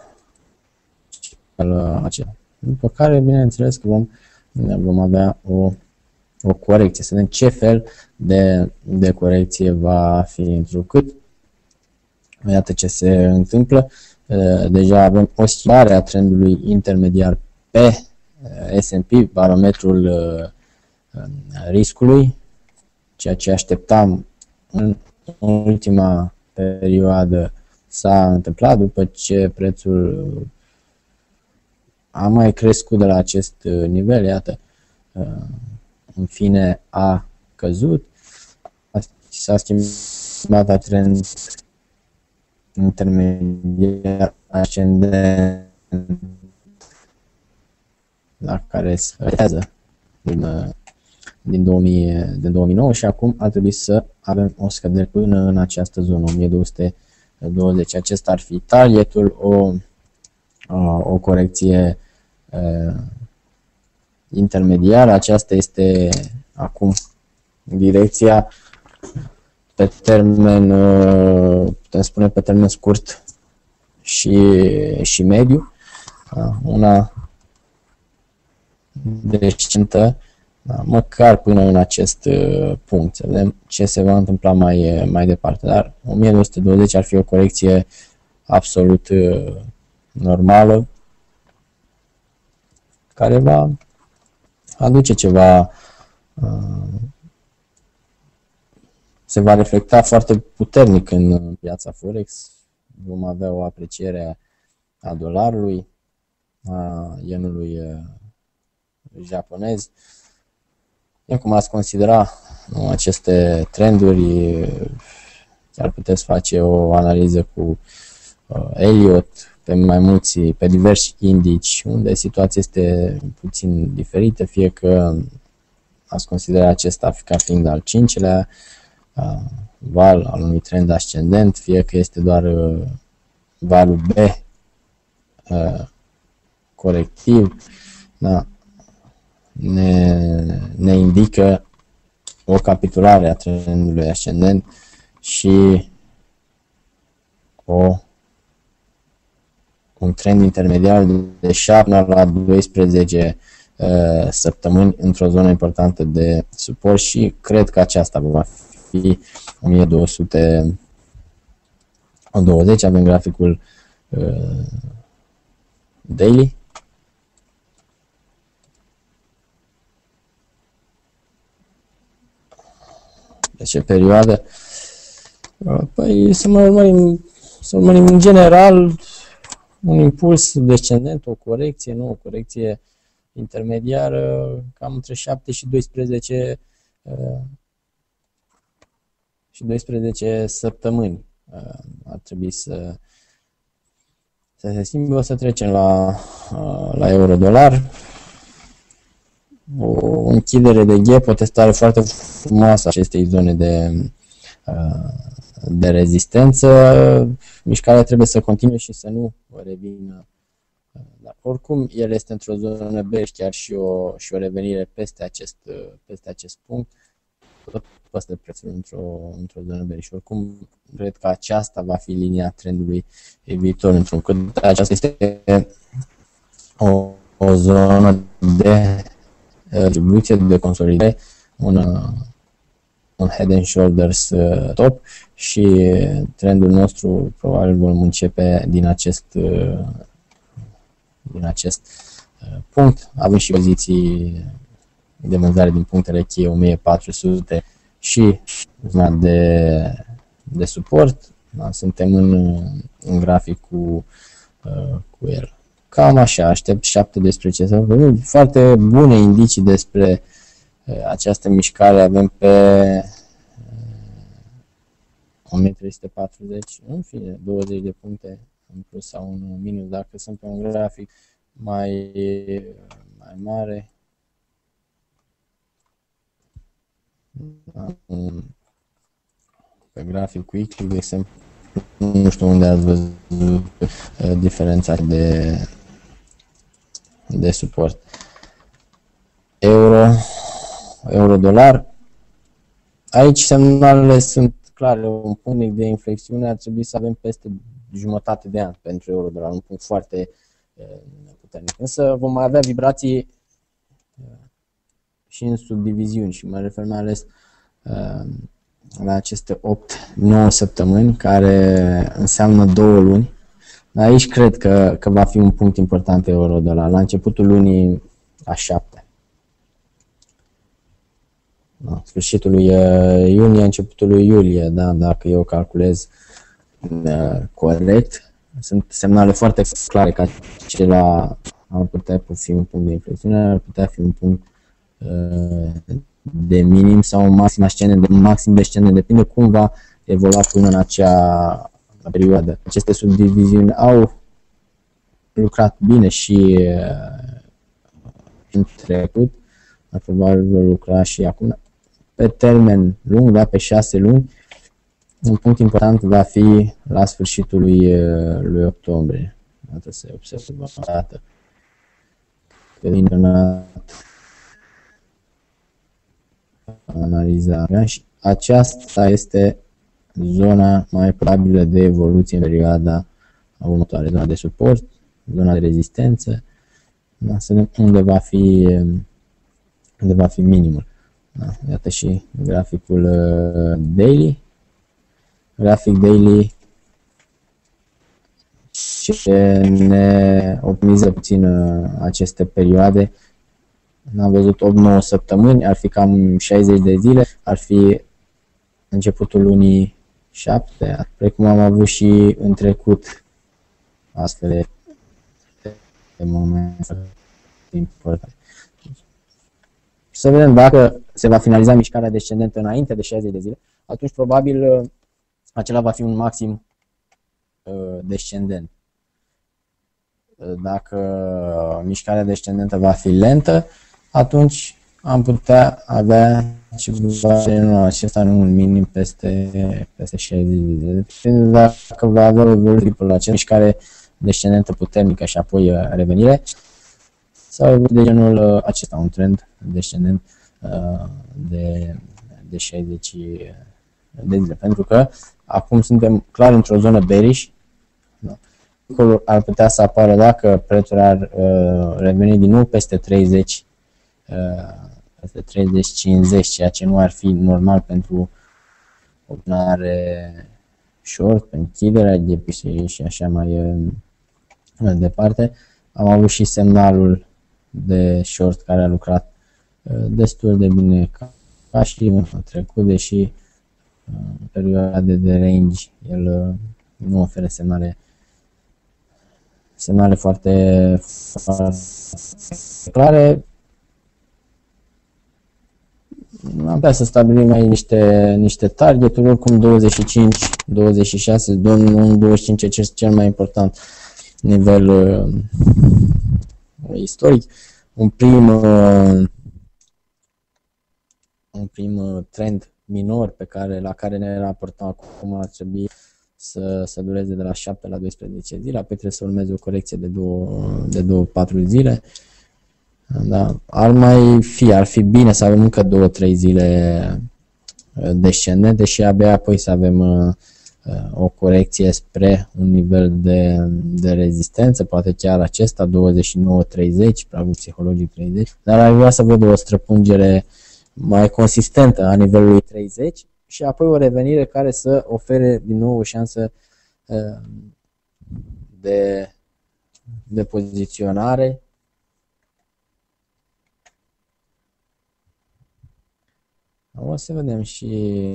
acela. După care, bineînțeles că vom, vom avea o, o corecție. Să vedem ce fel de, de corecție va fi, întrucât iată ce se întâmplă. Deja avem o schimbare a trendului intermediar pe S and P, barometrul riscului, ceea ce așteptam în ultima perioadă s-a întâmplat după ce prețul a mai crescut de la acest nivel, iată, în fine a căzut, s-a schimbat a trend intermediar ascendent la care se realizează din, din, două mii, din două mii nouă și acum ar trebui să avem o scădere până în această zonă, o mie două sute douăzeci. Acesta ar fi targetul, o, o corecție uh, intermediară. Aceasta este acum direcția pe termen, uh, putem spune pe termen scurt și, și mediu. Uh, una descentă, da, măcar până în acest uh, punct. Să vedem ce se va întâmpla mai, mai departe. Dar o mie două sute douăzeci ar fi o corecție absolut uh, normală, care va aduce ceva, uh, se va reflecta foarte puternic în piața Forex. Vom avea o apreciere a dolarului, a yenului uh, japonez. E cum ați considera, nu, aceste trenduri, chiar puteți face o analiză cu uh, Elliott pe mai mulți, pe diversi indici, unde situația este puțin diferită, fie că ați considera acesta ca fiind al cincilea uh, val al unui trend ascendent, fie că este doar uh, valul B uh, corectiv, da. Ne, ne indică o capitulare a trendului ascendent și o, un trend intermediar de șapte la doisprezece uh, săptămâni într-o zonă importantă de suport și cred că aceasta va fi o mie două sute douăzeci. Avem graficul uh, daily. De ce perioadă? Păi să mă urmărim, să urmărim în general un impuls descendent, o corecție, nu o corecție intermediară, cam între șapte și doisprezece și doisprezece săptămâni ar trebui să, să se schimbe, o să trecem la, la euro-dolar. O închidere de gap, o testare foarte frumoasă a acestei zone de, de rezistență. Mișcarea trebuie să continue și să nu revină. Dar oricum, el este într-o zonă bearish, chiar și o, și o revenire peste acest, peste acest punct. Tot păstră prețul într-o, într-o zonă bearish. Oricum, cred că aceasta va fi linia trendului viitor, într-un cât aceasta este o, o zonă de distribuție, de consolidare, un, un head and shoulders top și trendul nostru probabil vom începe din acest, din acest punct. Avem și poziții de vânzare din punctele cheie o mie patru sute și zona de, de suport. Da, suntem în, în grafic cu, cu el. Cam așa, aștept șaptesprezece să vedem. Foarte bune indicii despre această mișcare avem pe o mie trei sute patruzeci, în fine, douăzeci de puncte în plus sau în minus. Dacă sunt pe un grafic mai, mai mare, pe grafic cu X, de exemplu, nu știu unde ați văzut diferența de, de suport. Euro, euro-dolar. Aici semnalele sunt clare, un punct de inflexiune ar trebui să avem peste jumătate de an pentru euro-dolar, un punct foarte puternic. Însă vom mai avea vibrații și în subdiviziuni și mă refer mai ales la aceste opt nouă săptămâni, care înseamnă două luni. Aici cred că, că va fi un punct important pe euro-dolar, la începutul lunii a șapte. La sfârșitul lui iunie, începutul lui iulie, da, dacă eu calculez uh, corect. Sunt semnale foarte clare că acela ar putea fi un punct de inflexiune, ar putea fi un punct uh, de minim sau un maxim ascendent, de maxim descendent, depinde cum va evolua până în acea perioadă. Aceste subdiviziuni au lucrat bine și uh, în trecut, dar probabil vor lucra și acum. Pe termen lung, da, pe șase luni, un punct important va fi la sfârșitul lui, lui octombrie. Trebuie să observăm o dată. Analiza. Și aceasta este zona mai probabilă de evoluție în perioada următoare, zona de suport, zona de rezistență, da, să vedem unde va fi, unde va fi minimul. Da, iată și graficul uh, daily. Grafic daily ce ne optimizează puțin uh, aceste perioade. Am văzut opt nouă săptămâni, ar fi cam șaizeci de zile, ar fi începutul lunii șapte, precum am avut și în trecut astfel de, de momente importante. Să vedem dacă se va finaliza mișcarea descendentă înainte de șaizeci de zile, atunci probabil acela va fi un maxim uh, descendent. Dacă mișcarea descendentă va fi lentă, atunci am putea avea ceva genul acesta, nu un minim peste, peste șaizeci de zile. Depinde dacă va avea o evoluție la acea mișcare descendentă puternică și apoi revenire, sau de genul acesta, un trend descendent de, de șaizeci de zile. Pentru că acum suntem clar într-o zonă bearish. Ar putea să apară dacă prețul ar uh, reveni din nou peste treizeci, uh, peste treizeci cincizeci, ceea ce nu ar fi normal pentru o vânare short, pe închiderea de și, și așa mai uh, departe. Am avut și semnalul de short care a lucrat uh, destul de bine ca, ca și în trecut, deși uh, în perioade de range el uh, nu oferă semnale semnale foarte, foarte clare. Am putea să stabilim aici niște, niște targeturi, oricum douăzeci și cinci, douăzeci și șase, douăzeci și cinci este cel mai important nivel uh, istoric. Un prim, uh, un prim uh, trend minor pe care, la care ne raportăm acum ar trebui să, să dureze de la șapte la doisprezece zile, apoi trebuie să urmeze o corecție de două patru zile. Da. Ar mai fi, ar fi bine să avem încă două trei zile descendente și abia apoi să avem uh, o corecție spre un nivel de, de rezistență, poate chiar acesta, douăzeci și nouă treizeci, pragul psihologic treizeci, dar ar vrea să văd o străpungere mai consistentă a nivelului treizeci și apoi o revenire care să ofere din nou o șansă uh, de, de poziționare. O să vedem și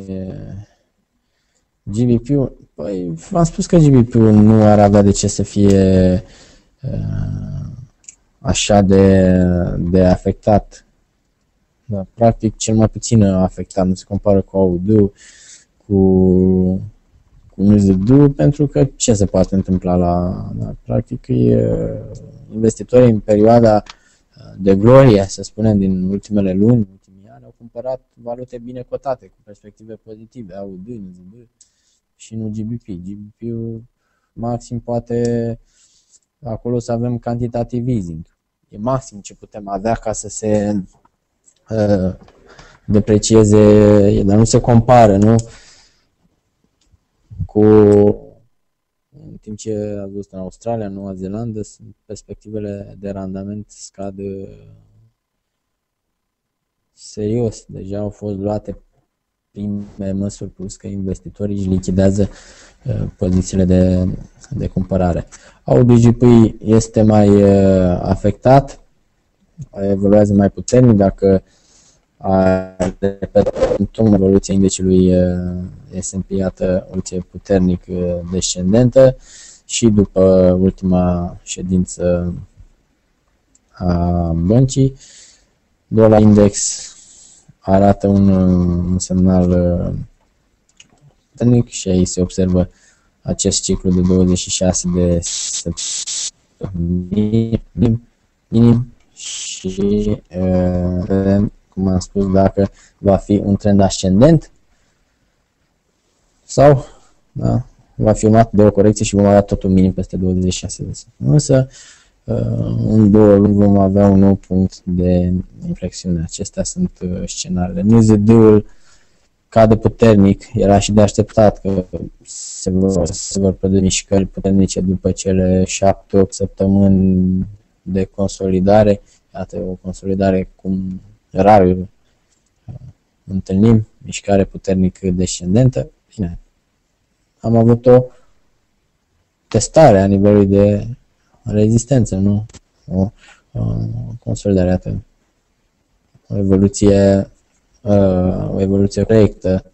G B P-ul. Păi, v-am spus că G B P-ul nu ar avea de ce să fie uh, așa de, de afectat. Da, practic, cel mai puțin afectat, nu se compară cu A U D, cu, cu N Z D, pentru că ce se poate întâmpla la... Da, practic, e, investitorii în perioada de glorie, să spunem, din ultimele luni, au cumpărat valute bine cotate, cu perspective pozitive, A U D, N Z D și nu G B P. G B P-ul maxim poate acolo să avem quantitative easing. E maxim ce putem avea ca să se uh, deprecieze, dar nu se compară, nu? Cu în timp ce ați văzut în Australia, în Noua Zeelandă, perspectivele de randament scad serios, deja au fost luate prime măsuri, plus că investitorii își lichidează uh, pozițiile de, de cumpărare. A U D G P este mai uh, afectat, evoluează mai puternic dacă are în evoluția indicului uh, S and P, iată, evoluție puternic uh, descendentă și după ultima ședință a băncii, Dollar Index arată un, un semnal puternic și aici se observă acest ciclu de douăzeci și șase de săptămâni minim și vedem, cum am spus, dacă va fi un trend ascendent sau da, va fi urmat de o corecție și vom avea tot un minim peste douăzeci și șase de săptămâni. Însă în două luni vom avea un nou punct de inflexiune. Acestea sunt scenariile. N Z D-ul cade puternic, era și de așteptat că se vor, se vor produce mișcări puternice după cele șapte opt săptămâni de consolidare. Iată, o consolidare cum rar întâlnim, mișcare puternic descendentă. Bine, am avut o testare a nivelului de rezistență, nu? O, o consolidare, iată. O evoluție, o evoluție corectă,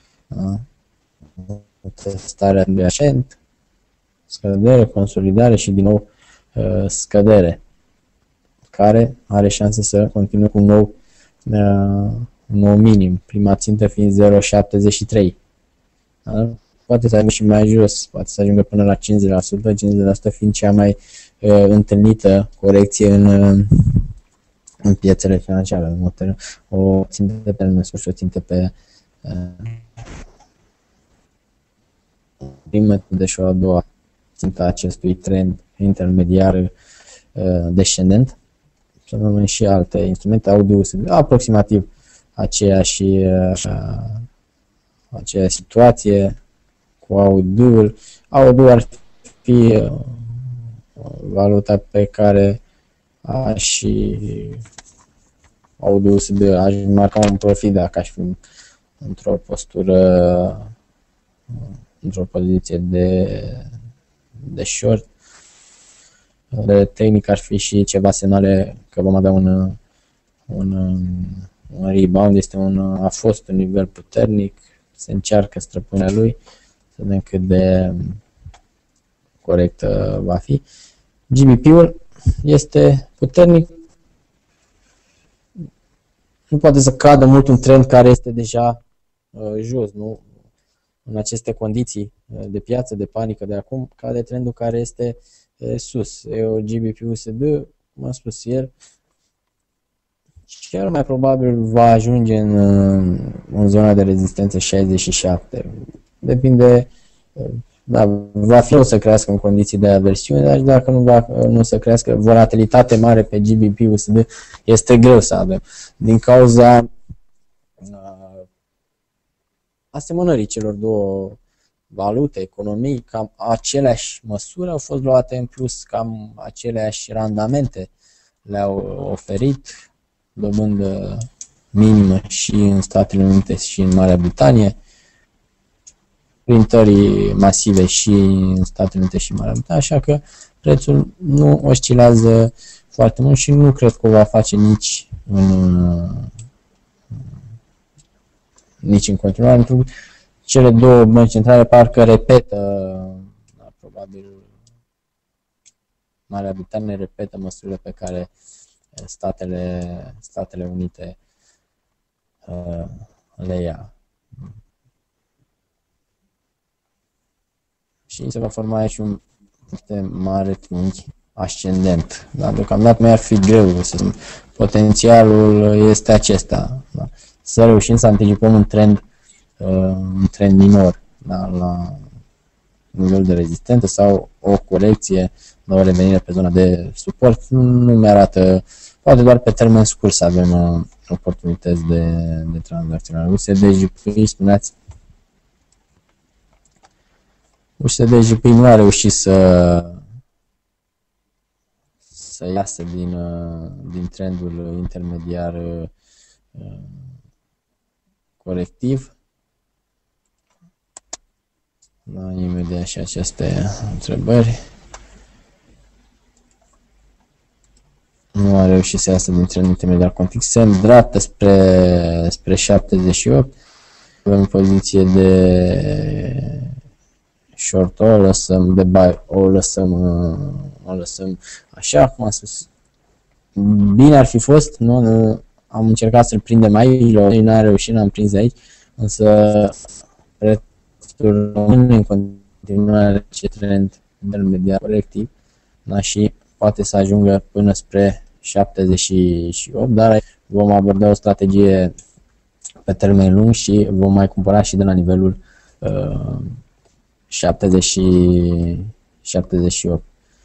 o testare de ascent, scădere, consolidare și din nou scădere, care are șanse să continue cu un nou, un nou minim, prima țintă fiind zero virgulă șaptezeci și trei. Da? Poate să ajungă și mai jos, poate să ajungă până la cincizeci la sută, cincizeci la sută fiind cea mai uh, întâlnită corecție în, uh, în piețele financiare. O, o țintă pe termen scurt și o țintă pe uh, primă de și o a doua țintă acestui trend intermediar uh, descendent. Să avem și alte instrumente, audio, aproximativ aceeași, uh, aceeași situație cu A U D-ul. A U D-ul ar fi uh, valuta pe care aș A U D-ul să de, aș marca un profit dacă aș fi într-o postură, într-o poziție de, de short. De tehnic ar fi și ceva semnale că vom avea un, un, un rebound, este un, a fost un nivel puternic, se încearcă străpunerea lui, să vedem cât de corect va fi. G B P-ul este puternic, nu poate să cadă mult un trend care este deja uh, jos, nu? În aceste condiții de piață, de panică de acum, cade trendul care este e sus. Euro G B P U S D, cum a spus el, cel mai probabil va ajunge în, în zona de rezistență șaizeci și șapte. Depinde, da, va fi o să crească în condiții de aversiune, dar dacă nu va nu să crească, volatilitate mare pe G B P U S D este greu să avem. Din cauza uh, asemănării celor două valute, economii, cam aceleași măsuri au fost luate în plus, cam aceleași randamente le-au oferit, dobândă minimă și în Statele Unite și în Marea Britanie, printării masive și în Statele Unite și în Marea Britanie, așa că prețul nu oscilează foarte mult și nu cred că o va face nici în, nici în continuare, pentru că cele două bănci centrale parcă repetă, da, probabil Marea Britanie repetă măsurile pe care Statele, Statele Unite uh, le ia. Și se va forma aici un foarte mare triunghi ascendent. Da? Deocamdată mi-ar fi greu să spun. Potențialul este acesta. Da? Să reușim să anticipăm un trend, uh, un trend minor, da? La nivel de rezistență sau o corecție la o revenire pe zona de suport. Nu mi-arată, poate doar pe termen scurt să avem uh, oportunități de, de tranzacționare. U S D J P, spuneați, U S D J P nu a reușit să să iasă din, uh, din trendul intermediar uh, corectiv. Da, imediat și aceste întrebări. Nu a reușit să iasă din trendul intermediar corectiv. Se îndreaptă spre, spre șaptezeci și opt. Avem poziție de short, o lăsăm de buy, o lăsăm, o lăsăm așa, cum am spus. Bine ar fi fost, nu? Am încercat să-l prindem aici, nu a reușit, n-am prins aici, însă prețul rămâne în continuare ce trend intermediar corectiv, da? Și poate să ajungă până spre șaptezeci și opt, dar vom aborda o strategie pe termen lung și vom mai cumpăra și de la nivelul uh, șaptezeci și opt.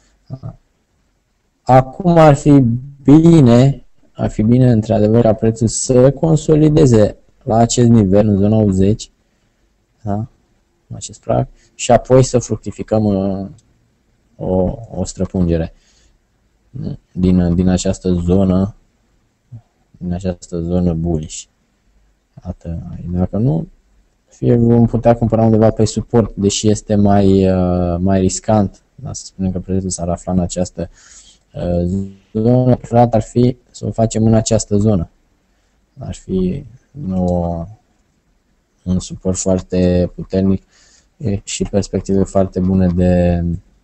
Acum ar fi bine, ar fi bine într-adevăr ca prețul să consolideze la acest nivel, în zona optzeci, da? Acest prag, și apoi să fructificăm uh, o, o străpungere din, din această zonă, din această zonă bullish. Dacă nu, fie vom putea cumpăra undeva pe suport, deși este mai, uh, mai riscant, da, să spunem că prețul s-ar afla în această uh, zonă, preferat ar fi să o facem în această zonă. Ar fi nou, un suport foarte puternic și perspective foarte bune de,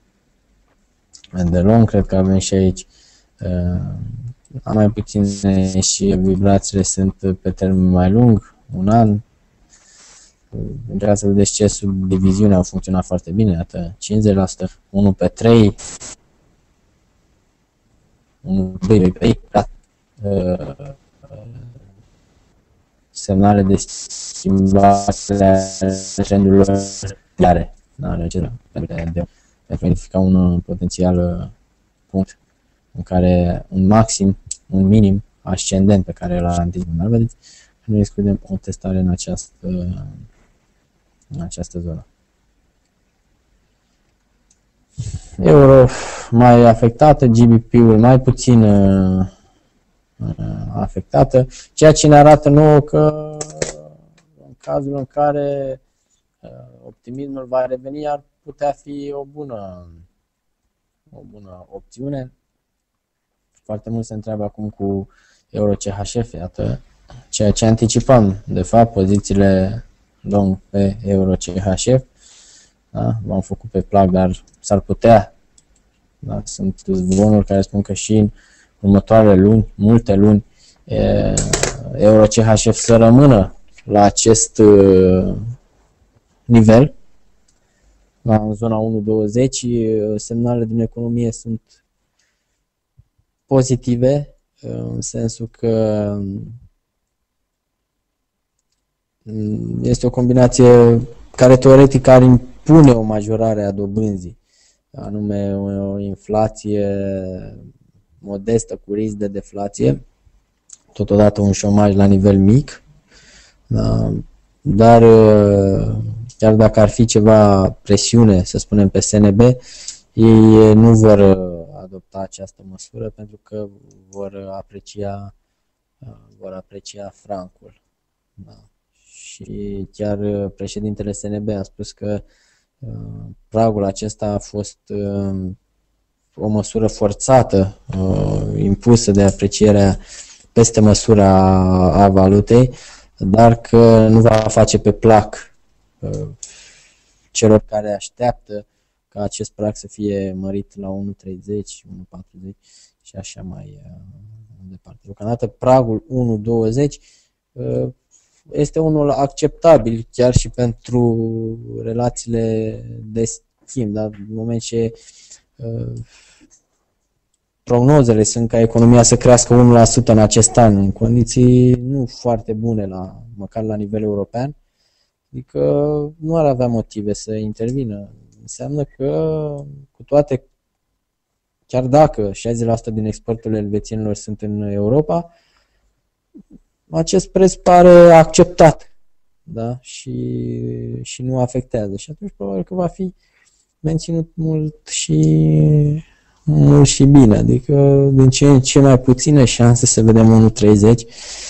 de long. Cred că avem și aici uh, mai puține și vibrațiile sunt pe termen mai lung, un an. În ceea să vedeți ce subdiviziune au funcționat foarte bine, iată, cincizeci la sută, unu pe trei, unu pe doi pe trei, uh, semnale de schimbare a trendurilor clare, pentru a identifica un potențial punct în care un maxim, un minim ascendent pe care l-a anticipat. Vedeți, noi excludem o testare în această, în această zonă. Euro mai afectată, G B P-ul mai puțin uh, afectată, ceea ce ne arată nouă că în cazul în care uh, optimismul va reveni, ar putea fi o bună, o bună opțiune. Foarte mult se întreabă acum cu Euro C H F, iată, ceea ce anticipam, de fapt, pozițiile long pe Euro C H F, da? V-am făcut pe plag, dar s-ar putea, da? Sunt zvonuri care spun că și în următoarele luni, multe luni, e, Euro C H F să rămână la acest uh, nivel, la în zona unu virgulă douăzeci, semnalele din economie sunt pozitive, în sensul că este o combinație care teoretic ar impune o majorare a dobânzii, anume o inflație modestă cu risc de deflație, totodată un șomaj la nivel mic, da? Dar chiar dacă ar fi ceva presiune, să spunem, pe S N B, ei nu vor adopta această măsură pentru că vor aprecia, vor aprecia francul. Da. Și chiar președintele S N B a spus că uh, pragul acesta a fost uh, o măsură forțată, uh, impusă de aprecierea peste măsura a, a valutei, dar că nu va face pe plac uh, celor care așteaptă ca acest prag să fie mărit la unu virgulă treizeci, unu virgulă patruzeci și așa mai uh, departe. Deocamdată pragul unu virgulă douăzeci uh, este unul acceptabil chiar și pentru relațiile de schimb, dar în moment ce uh, prognozele sunt ca economia să crească unu la sută în acest an, în condiții nu foarte bune, la, măcar la nivel european, adică nu ar avea motive să intervină. Înseamnă că, cu toate, chiar dacă șaizeci la sută din exporturile elvețienilor sunt în Europa, acest preț pare acceptat, da? și, și nu afectează. Și atunci probabil că va fi menținut mult și, mult și bine. Adică din ce în ce mai puține șanse să vedem unu virgulă treizeci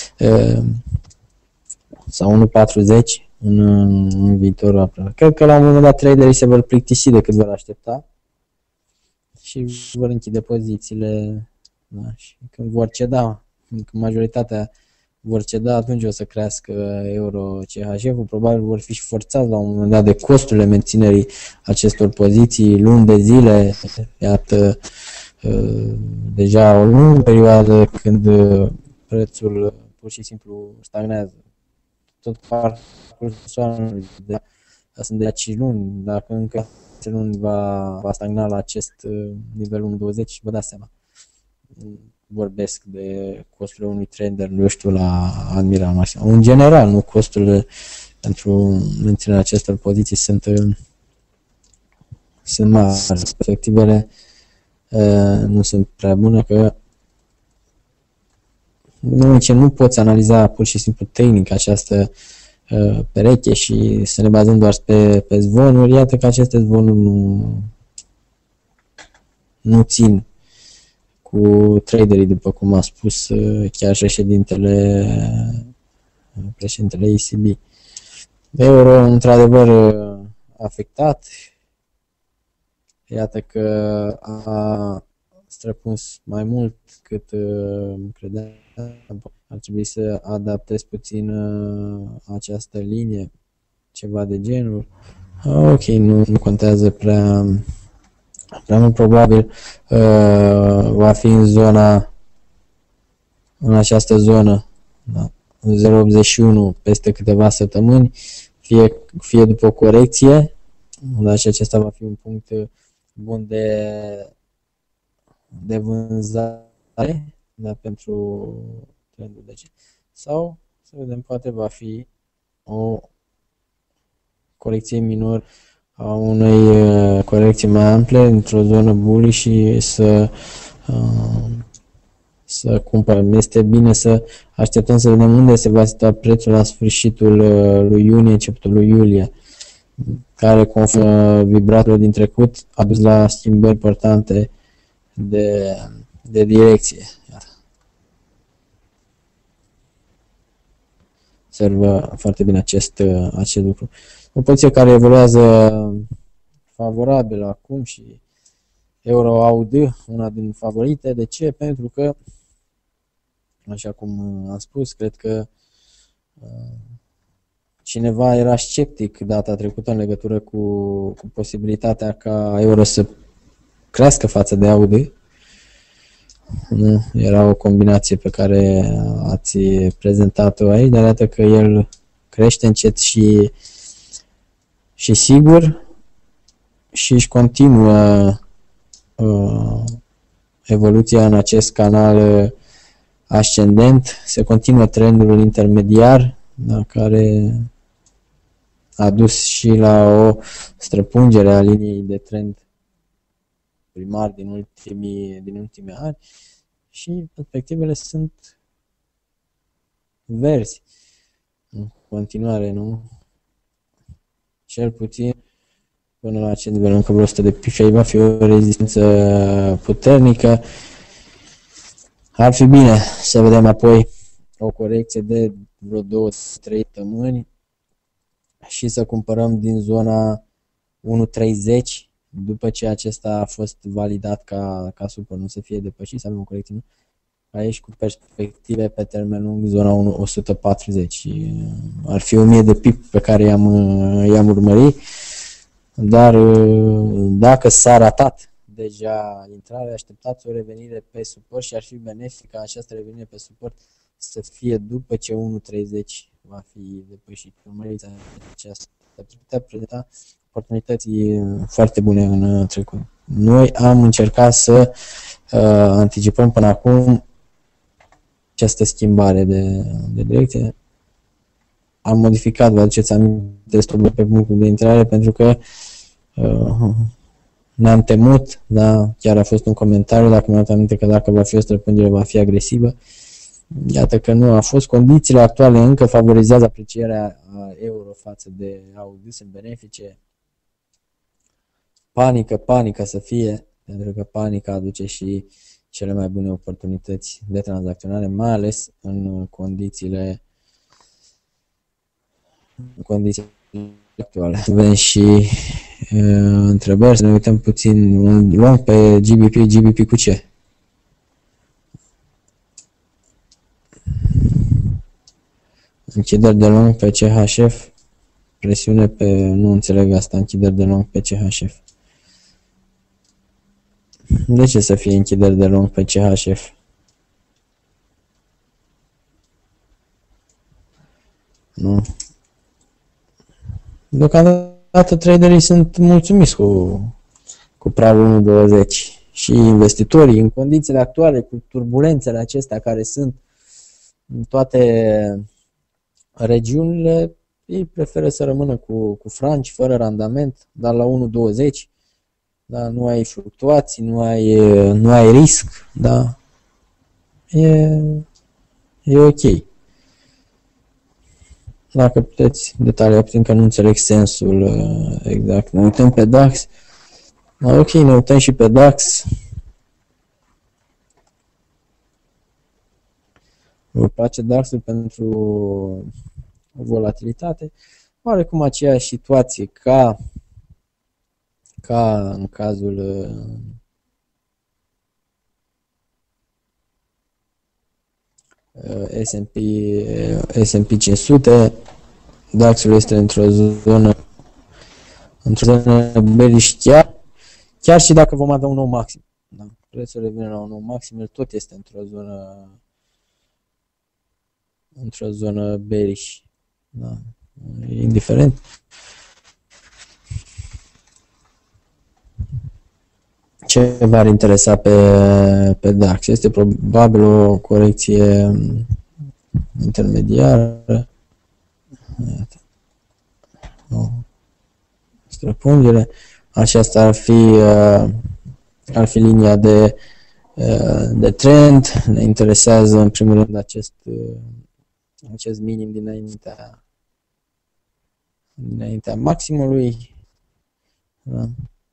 sau unu virgulă patruzeci în, în viitorul aproape. Cred că la un moment dat traderii se vor plictisi decât vor aștepta și vor închide pozițiile, da? Și când vor ceda, când majoritatea vor ceda, atunci o să crească euro C H F-ul, probabil vor fi și forțați la un moment dat de costurile menținerii acestor poziții luni de zile, iată, deja o lungă perioadă când prețul pur și simplu stagnează. Tot parcursul anului, sunt de cinci luni, dacă încă cinci luni va, va stagna la acest nivel unu virgulă douăzeci, vă dați seama. Vorbesc de costurile unui trader, nu știu, la Admiral Maxim. În general, nu, costurile pentru menținerea acestor poziții sunt, sunt mari. Perspectivele uh, nu sunt prea bune, că în ce nu poți analiza pur și simplu tehnic această uh, pereche și să ne bazăm doar pe, pe zvonuri, iată că aceste zvonuri nu, nu țin cu traderii, după cum a spus chiar președintele, președintele E C B. Euro, într-adevăr, afectat. Iată că a străpuns mai mult cât credeam. Ar trebui să adaptez puțin această linie, ceva de genul. Ok, nu, nu contează prea Prea mult probabil uh, va fi în zona, în această zonă, da, zero virgulă optzeci și unu peste câteva săptămâni, fie, fie după o corecție, dar și acesta va fi un punct bun de, de vânzare, da, pentru trendul de ce. Sau, să vedem, poate va fi o corecție minor a unei corecții mai ample într-o zonă bullish și să să cumpărăm. Este bine să așteptăm să vedem unde se va situa prețul la sfârșitul lui iunie, începutul lui iulie, care, conform vibratorilor din trecut, a dus la schimbări importante de, de direcție. Observă foarte bine acest, acest lucru. O poziție care evoluează favorabil acum și Euro A U D, una din favorite. De ce? Pentru că, așa cum am spus, cred că cineva era sceptic data trecută în legătură cu, cu posibilitatea ca euro să crească față de A U D. Nu, era o combinație pe care ați prezentat-o aici, dar iată că el crește încet și, și sigur. și își continuă uh, evoluția în acest canal uh, ascendent, se continuă trendul intermediar, da, care a dus și la o străpungere a liniei de trend primar din ultimii, din ultimii ani și perspectivele sunt verzi în continuare, nu? Cel puțin până la acest nivel, încă vreo o sută de pipi, va fi o rezistență puternică. Ar fi bine să vedem apoi o corecție de vreo două trei săptămâni și să cumpărăm din zona unu treizeci după ce acesta a fost validat ca, ca suport, nu să fie depășit, să avem o corecție, nu? Aici cu perspective pe termen lung, zona o sută patruzeci. Ar fi o mie de pip pe care i-am, i-am urmărit, dar dacă s-a ratat deja intrarea, așteptați o revenire pe suport și ar fi benefic ca această revenire pe suport să fie după ce unu treizeci va fi depășit. Urmăriți aceasta, ar putea prezenta oportunități foarte bune în trecut. Noi am încercat să uh, anticipăm până acum această schimbare de, de direcție. Am modificat, vă aduceți aminte, stopul pe punctul de intrare pentru că uh, ne-am temut, da, chiar a fost un comentariu, dacă mi-am aminte că dacă va fi o străpungere va fi agresivă. Iată că nu a fost. Condițiile actuale încă favorizează aprecierea euro față de A U D, sunt benefice. Panică, panică să fie, pentru că panica aduce și cele mai bune oportunități de tranzacționare, mai ales în condițiile în condițiile actuale. Avem și uh, întrebări, să ne uităm puțin long pe G B P, G B P cu ce? Închideri de long pe C H F, presiune pe, nu înțeleg asta, închideri de long pe C H F. De ce să fie închideri de long pe C H F? Nu. Deocamdată traderii sunt mulțumiți cu, cu pragul unu douăzeci și investitorii în condițiile actuale, cu turbulențele acestea care sunt în toate regiunile, ei preferă să rămână cu, cu franci, fără randament, dar la unu douăzeci, da, nu ai fluctuații, nu ai, nu ai risc, da, e, e ok. Dacă puteți detalia puțin, că nu înțeleg sensul uh, exact. Ne uităm pe DAX. Ok, ne uităm și pe DAX. Vă place DAX-ul pentru volatilitate. Oarecum aceeași situație ca, ca în cazul uh, S and P, S and P cinci sute, DAX-ul este într-o zonă într-o zonă bearish chiar, chiar și dacă vom avea un nou maxim. Da? Prețul revine la un nou maxim, el tot este într-o zonă într-o zonă bearish. Da? Indiferent. Ce v-ar interesa pe, pe DAX? Este probabil o corecție intermediară. O străpungere. Aceasta ar fi, ar fi linia de, de trend. Ne interesează în primul rând acest, acest minim dinaintea, dinaintea maximului. Da?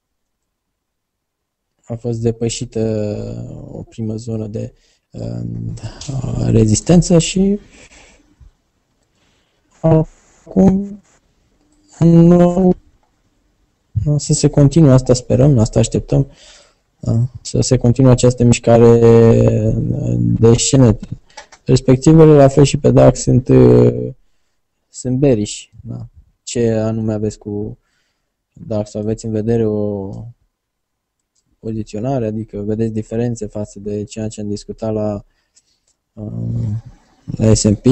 A fost depășită o primă zonă de uh, rezistență și acum nu, să se continue, asta sperăm, asta așteptăm, da? Să se continue această mișcare descendentă. Perspectivele, la fel și pe DAX, sunt, sunt bearish. Da? Ce anume aveți cu DAX? Aveți în vedere o poziționare, adică vedeți diferențe față de ceea ce am discutat la, la S and P.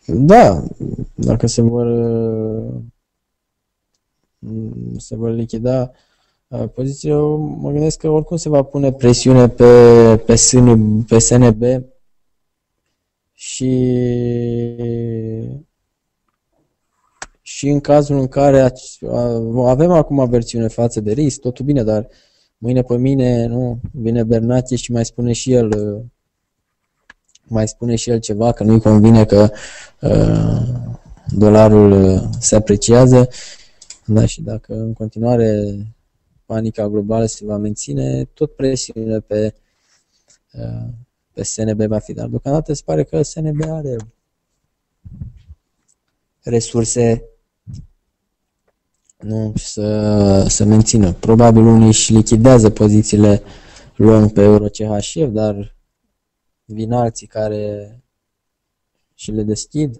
Da, dacă se vor se vor lichida uh, pozițiile, eu mă gândesc că oricum se va pune presiune pe, pe, S N, pe S N B și și în cazul în care avem acum aversiune față de risc, totul bine, dar mâine pe mine, nu, vine Bernatje și mai spune și el mai spune și el ceva, că nu-i convine că uh, dolarul se apreciază, da, și dacă în continuare panica globală se va menține, tot presiunea pe, uh, pe S N B va fi, dar deocamdată se pare că S N B are resurse, nu, să, să mențină. Probabil unii își lichidează pozițiile luând pe Euro C H F, dar vin alții care și le deschid.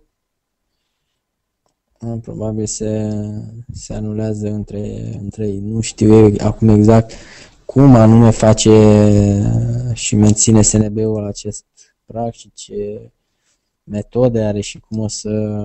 Probabil se, se anulează între, între ei. Nu știu eu acum exact cum anume face și menține S N B-ul acest prag și ce metode are și cum o să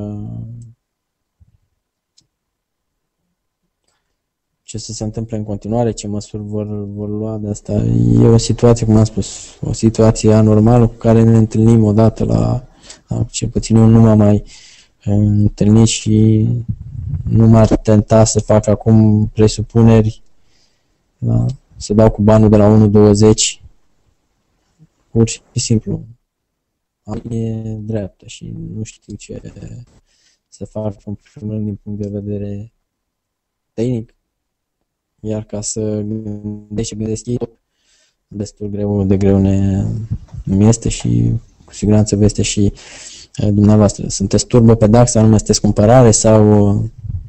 ce să se întâmple în continuare, ce măsuri vor, vor lua de asta. E o situație, cum am spus, o situație anormală cu care ne întâlnim odată la, la cel puțin eu nu m-am mai întâlnit și nu m-ar tenta să fac acum presupuneri, da? Să dau cu banul de la unu virgulă douăzeci, pur și simplu. E dreaptă și nu știu ce să fac în primul rând din punct de vedere tehnic. Iar ca să gândești și gândesc ei, destul greu, de greu ne, mi este și cu siguranță vă este și dumneavoastră. Sunteți turbo pe DAX sau nu mai sunteți cumpărare sau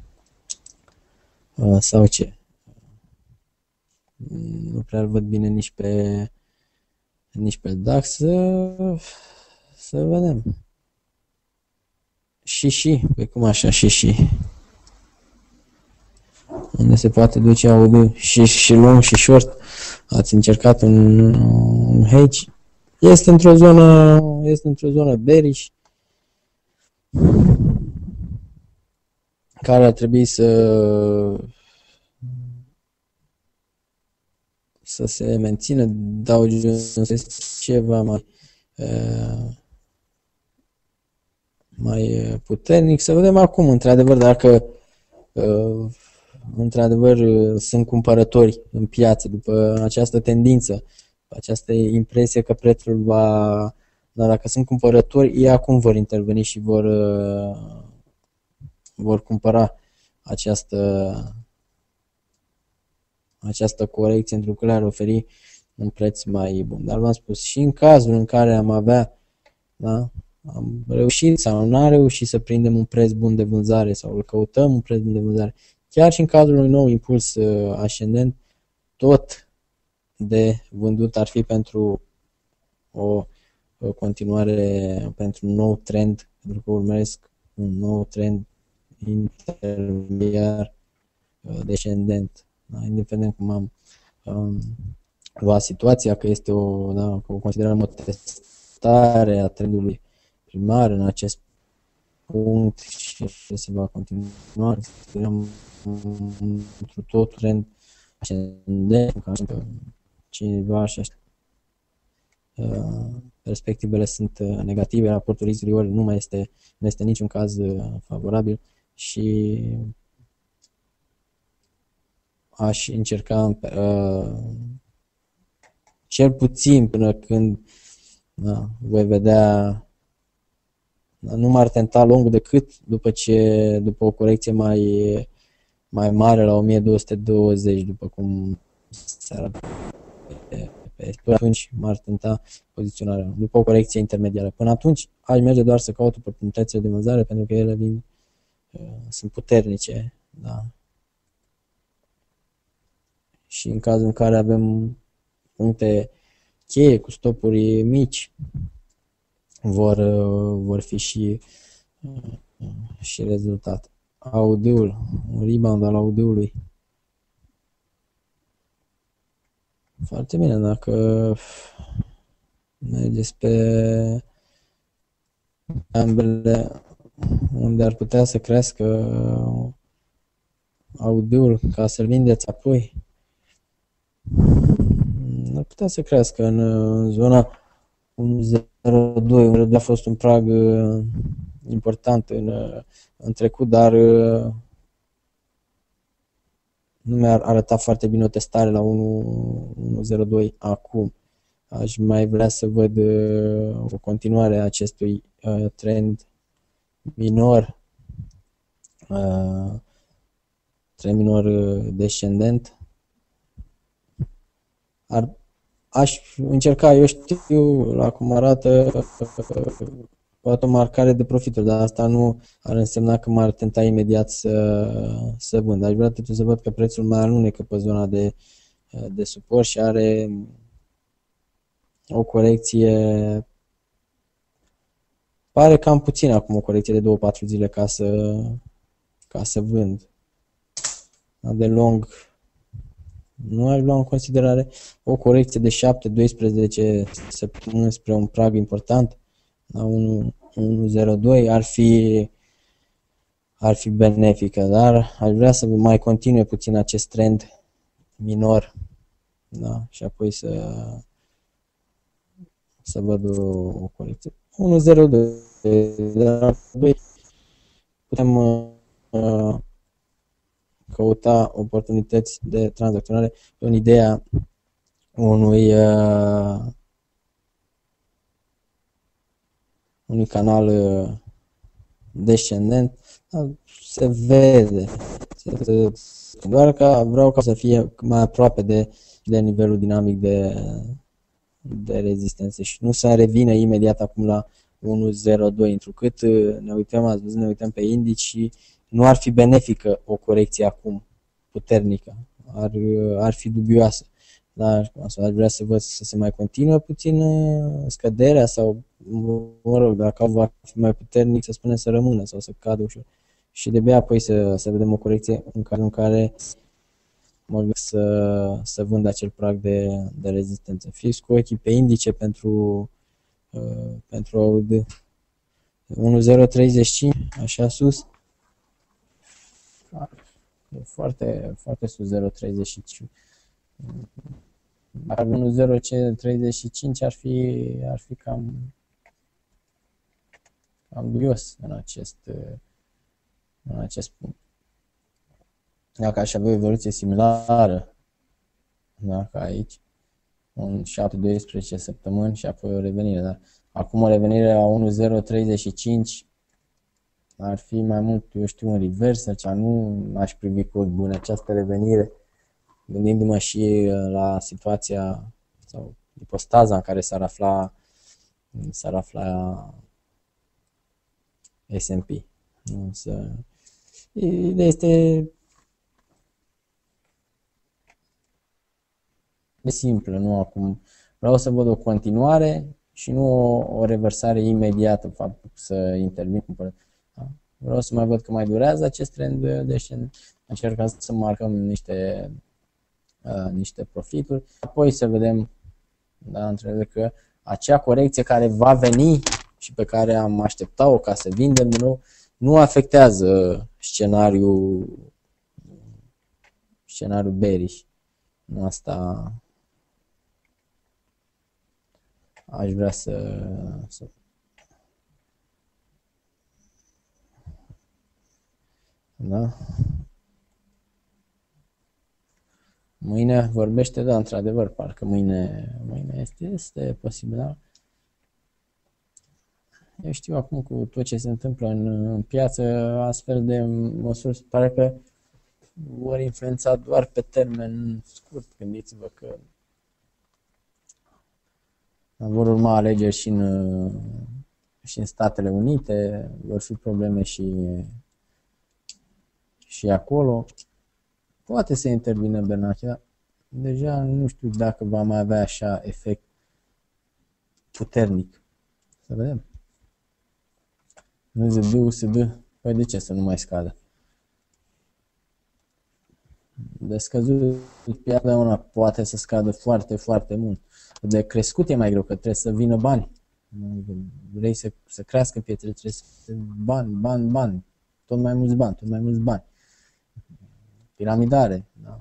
sau ce? Nu prea văd bine nici pe nici pe DAX, să, să vedem. Și și, pe cum așa, și și. Unde se poate duce audio și, și lung și short. Ați încercat un, un hedge. Este într-o zonă, este într-o zonă bearish, care ar trebui să să se mențină. Dow Jones este ceva mai mai puternic. Să vedem acum, într-adevăr, dacă într-adevăr sunt cumpărători în piață după această tendință, această impresie că prețul va... Dar dacă sunt cumpărători, ei acum vor interveni și vor vor cumpăra această această corecție, pentru că le-ar oferi un preț mai bun. Dar v-am spus, și în cazul în care am avea, da, am reușit sau nu am reușit să prindem un preț bun de vânzare sau îl căutăm un preț bun de vânzare, chiar și în cazul unui nou impuls uh, ascendent, tot de vândut ar fi pentru o, o continuare, pentru un nou trend, pentru că urmăresc un nou trend intermediar uh, descendent. Da, indiferent cum am um, luat situația, că este o, da, o considerăm o testare a trendului primar în acest punct și se va continua, considerăm într tot trend ascendent, că cineva și așa. Uh, perspectivele sunt negative, raportul riscului nu mai este, nu este niciun caz favorabil și aș încerca uh, cel puțin până când da, voi vedea, da, nu m-ar tenta longul decât după ce după o corecție mai mai mare la o mie două sute douăzeci, după cum se arată pe, pe, până atunci m-ar tenta poziționarea după o corecție intermediară. Până atunci aș merge doar să caut oportunitățile de vânzare, pentru că ele vin, uh, sunt puternice, da. Și în cazul în care avem puncte cheie cu stopuri mici, vor, vor fi și, și rezultate. Audiul, un rebound al audiului. Foarte bine, dacă mergeți pe ambele, unde ar putea să crească audiul ca să-l vindeți apoi. Ar putea să crească în, în zona unu virgulă zero doi, unde a fost un prag uh, important în, uh, în trecut, dar uh, nu mi-ar arăta foarte bine o testare la unu virgulă zero doi acum. Aș mai vrea să văd uh, o continuare a acestui uh, trend minor, uh, trend minor uh, descendent. Ar, aș încerca, eu știu, la cum arată, poate o marcare de profituri, dar asta nu ar însemna că m-ar tenta imediat să, să vând. Aș vrea totuși să văd că prețul mai alunecă pe zona de, de suport și are o corecție, pare cam puțin acum, o corecție de două patru zile ca să, ca să vând. De long nu aș lua în considerare o corecție de șapte doisprezece săptămâni spre un prag important la unu virgulă zero doi ar fi ar fi benefică, dar aș vrea să mai continue puțin acest trend minor, da, și apoi să să văd o, o corecție. unu virgulă zero doi putem uh, căuta oportunități de tranzacționare în ideea unui uh, unui canal uh, descendent. Se vede, se, doar că vreau ca să fie mai aproape de, de nivelul dinamic de, de rezistență și nu să revină imediat acum la unu virgulă zero doi, întrucât ne uităm, ați văzut, ne uităm pe indici și nu ar fi benefică o corecție acum puternică, ar, ar fi dubioasă. Dar aș vrea să văd să se mai continue puțin scăderea sau, mă rog, dacă va fi mai puternic, să spunem să rămână sau să cadă ușor. Și de-abia apoi să, să vedem o corecție în cazul în care mă gândesc să, să vând acel prag de, de rezistență. Fiți cu ochii pe indice pentru, uh, pentru A U D. unu virgulă zero treizeci și cinci, așa sus. E foarte, foarte sus, zero virgulă treizeci și cinci. Dacă unu virgulă zero treizeci și cinci ar fi, ar fi cam, cam dubios în acest, în acest punct. Dacă aș avea o evoluție similară, dacă aici, un șapte doisprezece săptămâni și apoi o revenire, dar acum o revenire la unu virgulă zero treizeci și cinci ar fi mai mult, eu știu, un reversal, cea nu aș privi cu ochi buni această revenire, gândindu-mă și la situația sau ipostaza în care s-ar afla, s-ar afla S and P. Însă, ideea este de simplă, nu acum. Vreau să văd o continuare și nu o, o reversare imediată, faptul să intervin. Da? Vreau să mai văd că mai durează acest trend, deci încercăm să marcăm niște, uh, niște profituri, apoi să vedem, da, întreb că acea corecție care va veni și pe care am așteptat-o ca să vindem din nou, nu afectează scenariul scenariul bearish. Asta aș vrea să, să da? Mâine vorbește, da, într-adevăr, parcă mâine, mâine este, este posibil, da? Eu știu acum cu tot ce se întâmplă în, în piață, astfel de măsuri, pare că vor influența doar pe termen scurt. Gândiți-vă că vor urma alegeri și în, și în Statele Unite, vor fi probleme și, și acolo. Poate să intervină Bernanke, dar deja nu știu dacă va mai avea așa efect puternic. Să vedem. Nu Z D, U S D, păi de ce să nu mai scadă? De scăzut piața una poate să scadă foarte, foarte mult. De crescut e mai greu, că trebuie să vină bani. Vrei să, să crească pietrele, trebuie să bani, bani, bani, tot mai mulți bani, tot mai mulți bani. Piramidare, da.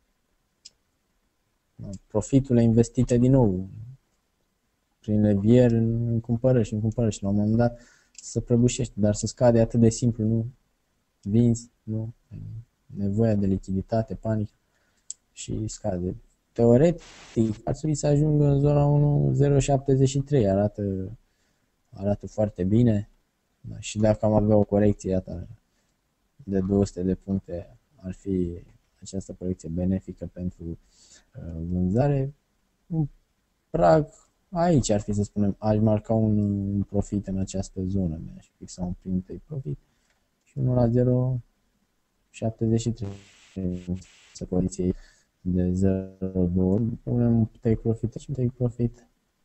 Profiturile investite din nou prin levier în cumpărări și în cumpărări și la un moment dat să prăbușești, dar să scade atât de simplu, nu vinzi, nu, nevoia de lichiditate, panică și scade. Teoretic ar trebui să ajungă în zona unu virgulă zero șaptezeci și trei, arată, arată foarte bine, da, și dacă am avea o corecție, iată, de două sute de puncte, ar fi această corecție benefică pentru uh, vânzare. Un prag aici ar fi, să spunem, aș marca un, un profit în această zonă, aș fixa un prim take profit și unu la zero virgulă șaptezeci și trei să poziție de zero virgulă doi, punem un take profit și un take profit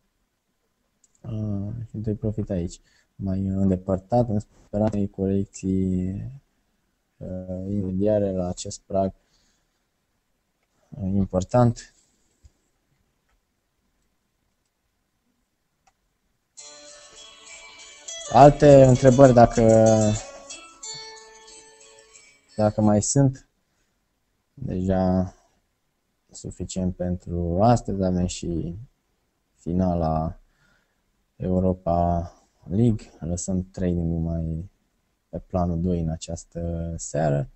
uh, și un take profit aici, mai îndepărtat, în speranța unei corecții uh, imediare la acest prag uh, important. Alte întrebări dacă dacă mai sunt, deja suficient pentru astăzi. Avem și finala Europa League, lăsăm trading-ul mai pe planul doi în această seară.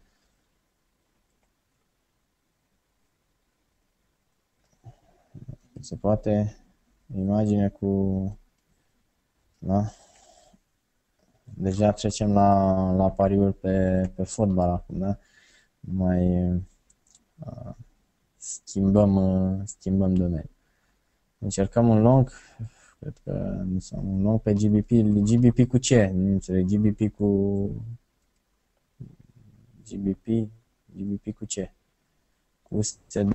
Se poate imagine cu, da? Deja trecem la, la pariuri pe, pe fotbal acum, da? Mai uh, schimbăm, uh, schimbăm domeniul. Încercăm un long, cred că un long pe G B P. G B P cu ce? Nu înțeleg, G B P cu G B P, G B P cu ce? Cu U S D.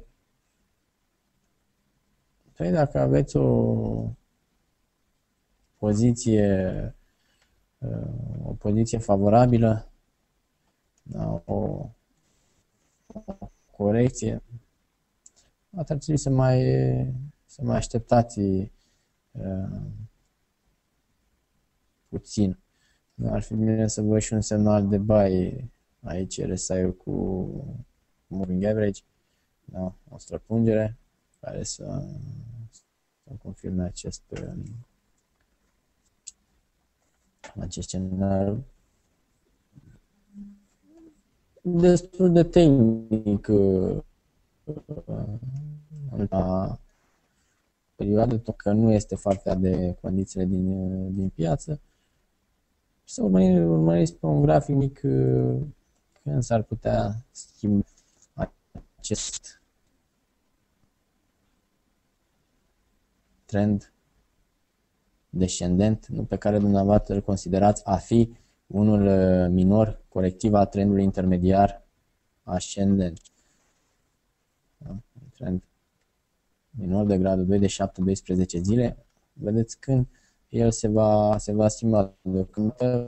Păi dacă aveți o poziție o poziție favorabilă, da, o, o corecție, ar trebui să mai, să mai așteptați uh, puțin. Ar fi bine să vă și un semnal de buy aici, R S I-ul cu moving average, da, o străpungere care să, să confirme acest acest scenariu destul de tehnic la perioadă, că nu este foarte de condițiile din, din piață. Să urmăriți pe un grafic mic când s-ar putea schimba acest trend descendent, nu, pe care dumneavoastră îl considerați a fi unul minor corectiv al trendului intermediar ascendent. Da? Trend minor de gradul doi de șapte doisprezece zile. Vedeți când el se va, se va schimba. Deocamdată,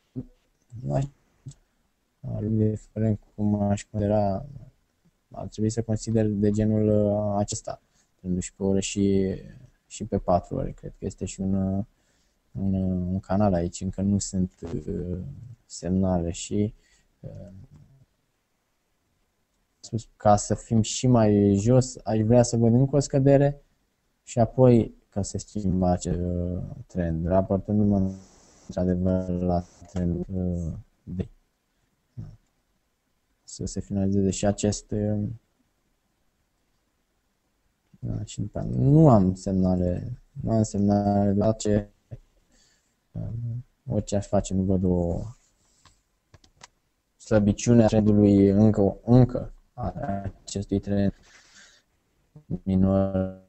indiferent cum aș considera, ar trebui să consider de genul acesta, trendul și pe ore și și pe patru ore. Cred că este și un, un, un canal aici, încă nu sunt uh, semnale și uh, ca să fim și mai jos, aș vrea să văd încă o scădere și apoi ca să schimbă acest uh, trend, raportându-mă într-adevăr la trendul uh, B. Să se finalizeze și acest uh, da, și după, nu am semnale, nu am semnale de ce um, orice aș face, nu văd o slăbiciune a trendului încă, încă a acestui trend minor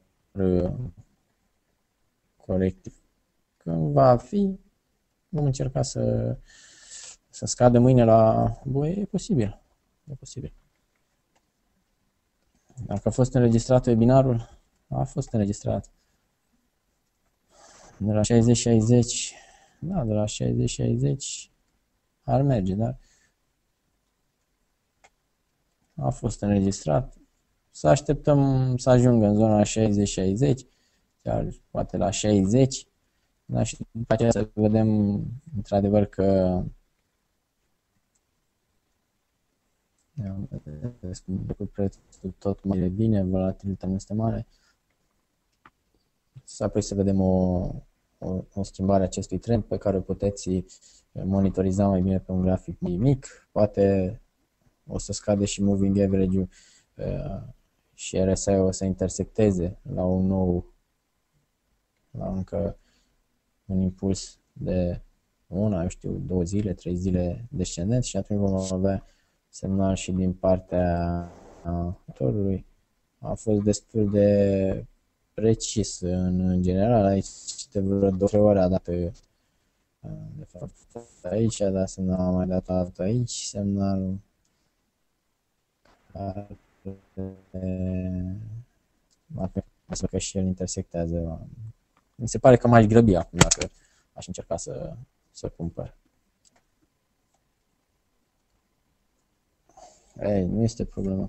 corectiv. Când va fi, vom încerca să, să scadă mâine la boie, e posibil, e posibil. Dacă a fost înregistrat webinarul, a fost înregistrat. De la șaizeci șaizeci, da, de la șaizeci șaizeci ar merge, dar a fost înregistrat. Să așteptăm să ajungă în zona șaizeci șaizeci, chiar poate la șaizeci, Da, și după aceea să vedem într-adevăr că cu prețul tot mai bine, volatilitatea nu este mare. Să apoi să vedem o, o, o schimbare a acestui trend pe care o puteți monitoriza mai bine pe un grafic mai mic. Poate o să scade și moving average-ul uh, și R S I o să intersecteze la un nou, la încă un impuls de una, eu știu, două zile, trei zile descendent și atunci vom avea semnal și din partea autorului. A fost destul de precis în general, aici de vreo două ore a dat pe, de fapt aici a dat semnal, a mai dat altă aici semnalul care să că și el intersectează. Mi se pare că m-aș grăbi acum dacă aș încerca să, să cumpăr. Ei, nu este problemă.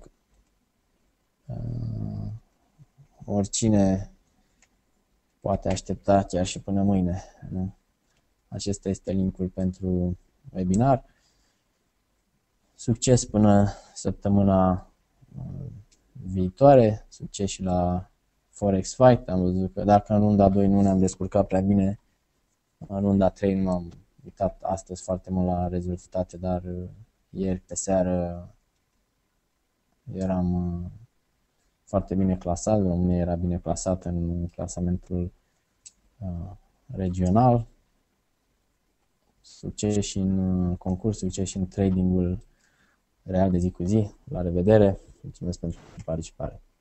Uh, oricine poate aștepta chiar și până mâine. Nu? Acesta este linkul pentru webinar. Succes până săptămâna viitoare, succes și la Forex Fight. Am văzut că dacă în runda doi nu ne-am descurcat prea bine, în runda trei nu m-am uitat astăzi foarte mult la rezultate, dar ieri pe seară eram foarte bine clasat, România era bine clasat în clasamentul uh, regional. Succes și în concurs, succes și în tradingul real de zi cu zi. La revedere! Mulțumesc pentru participare!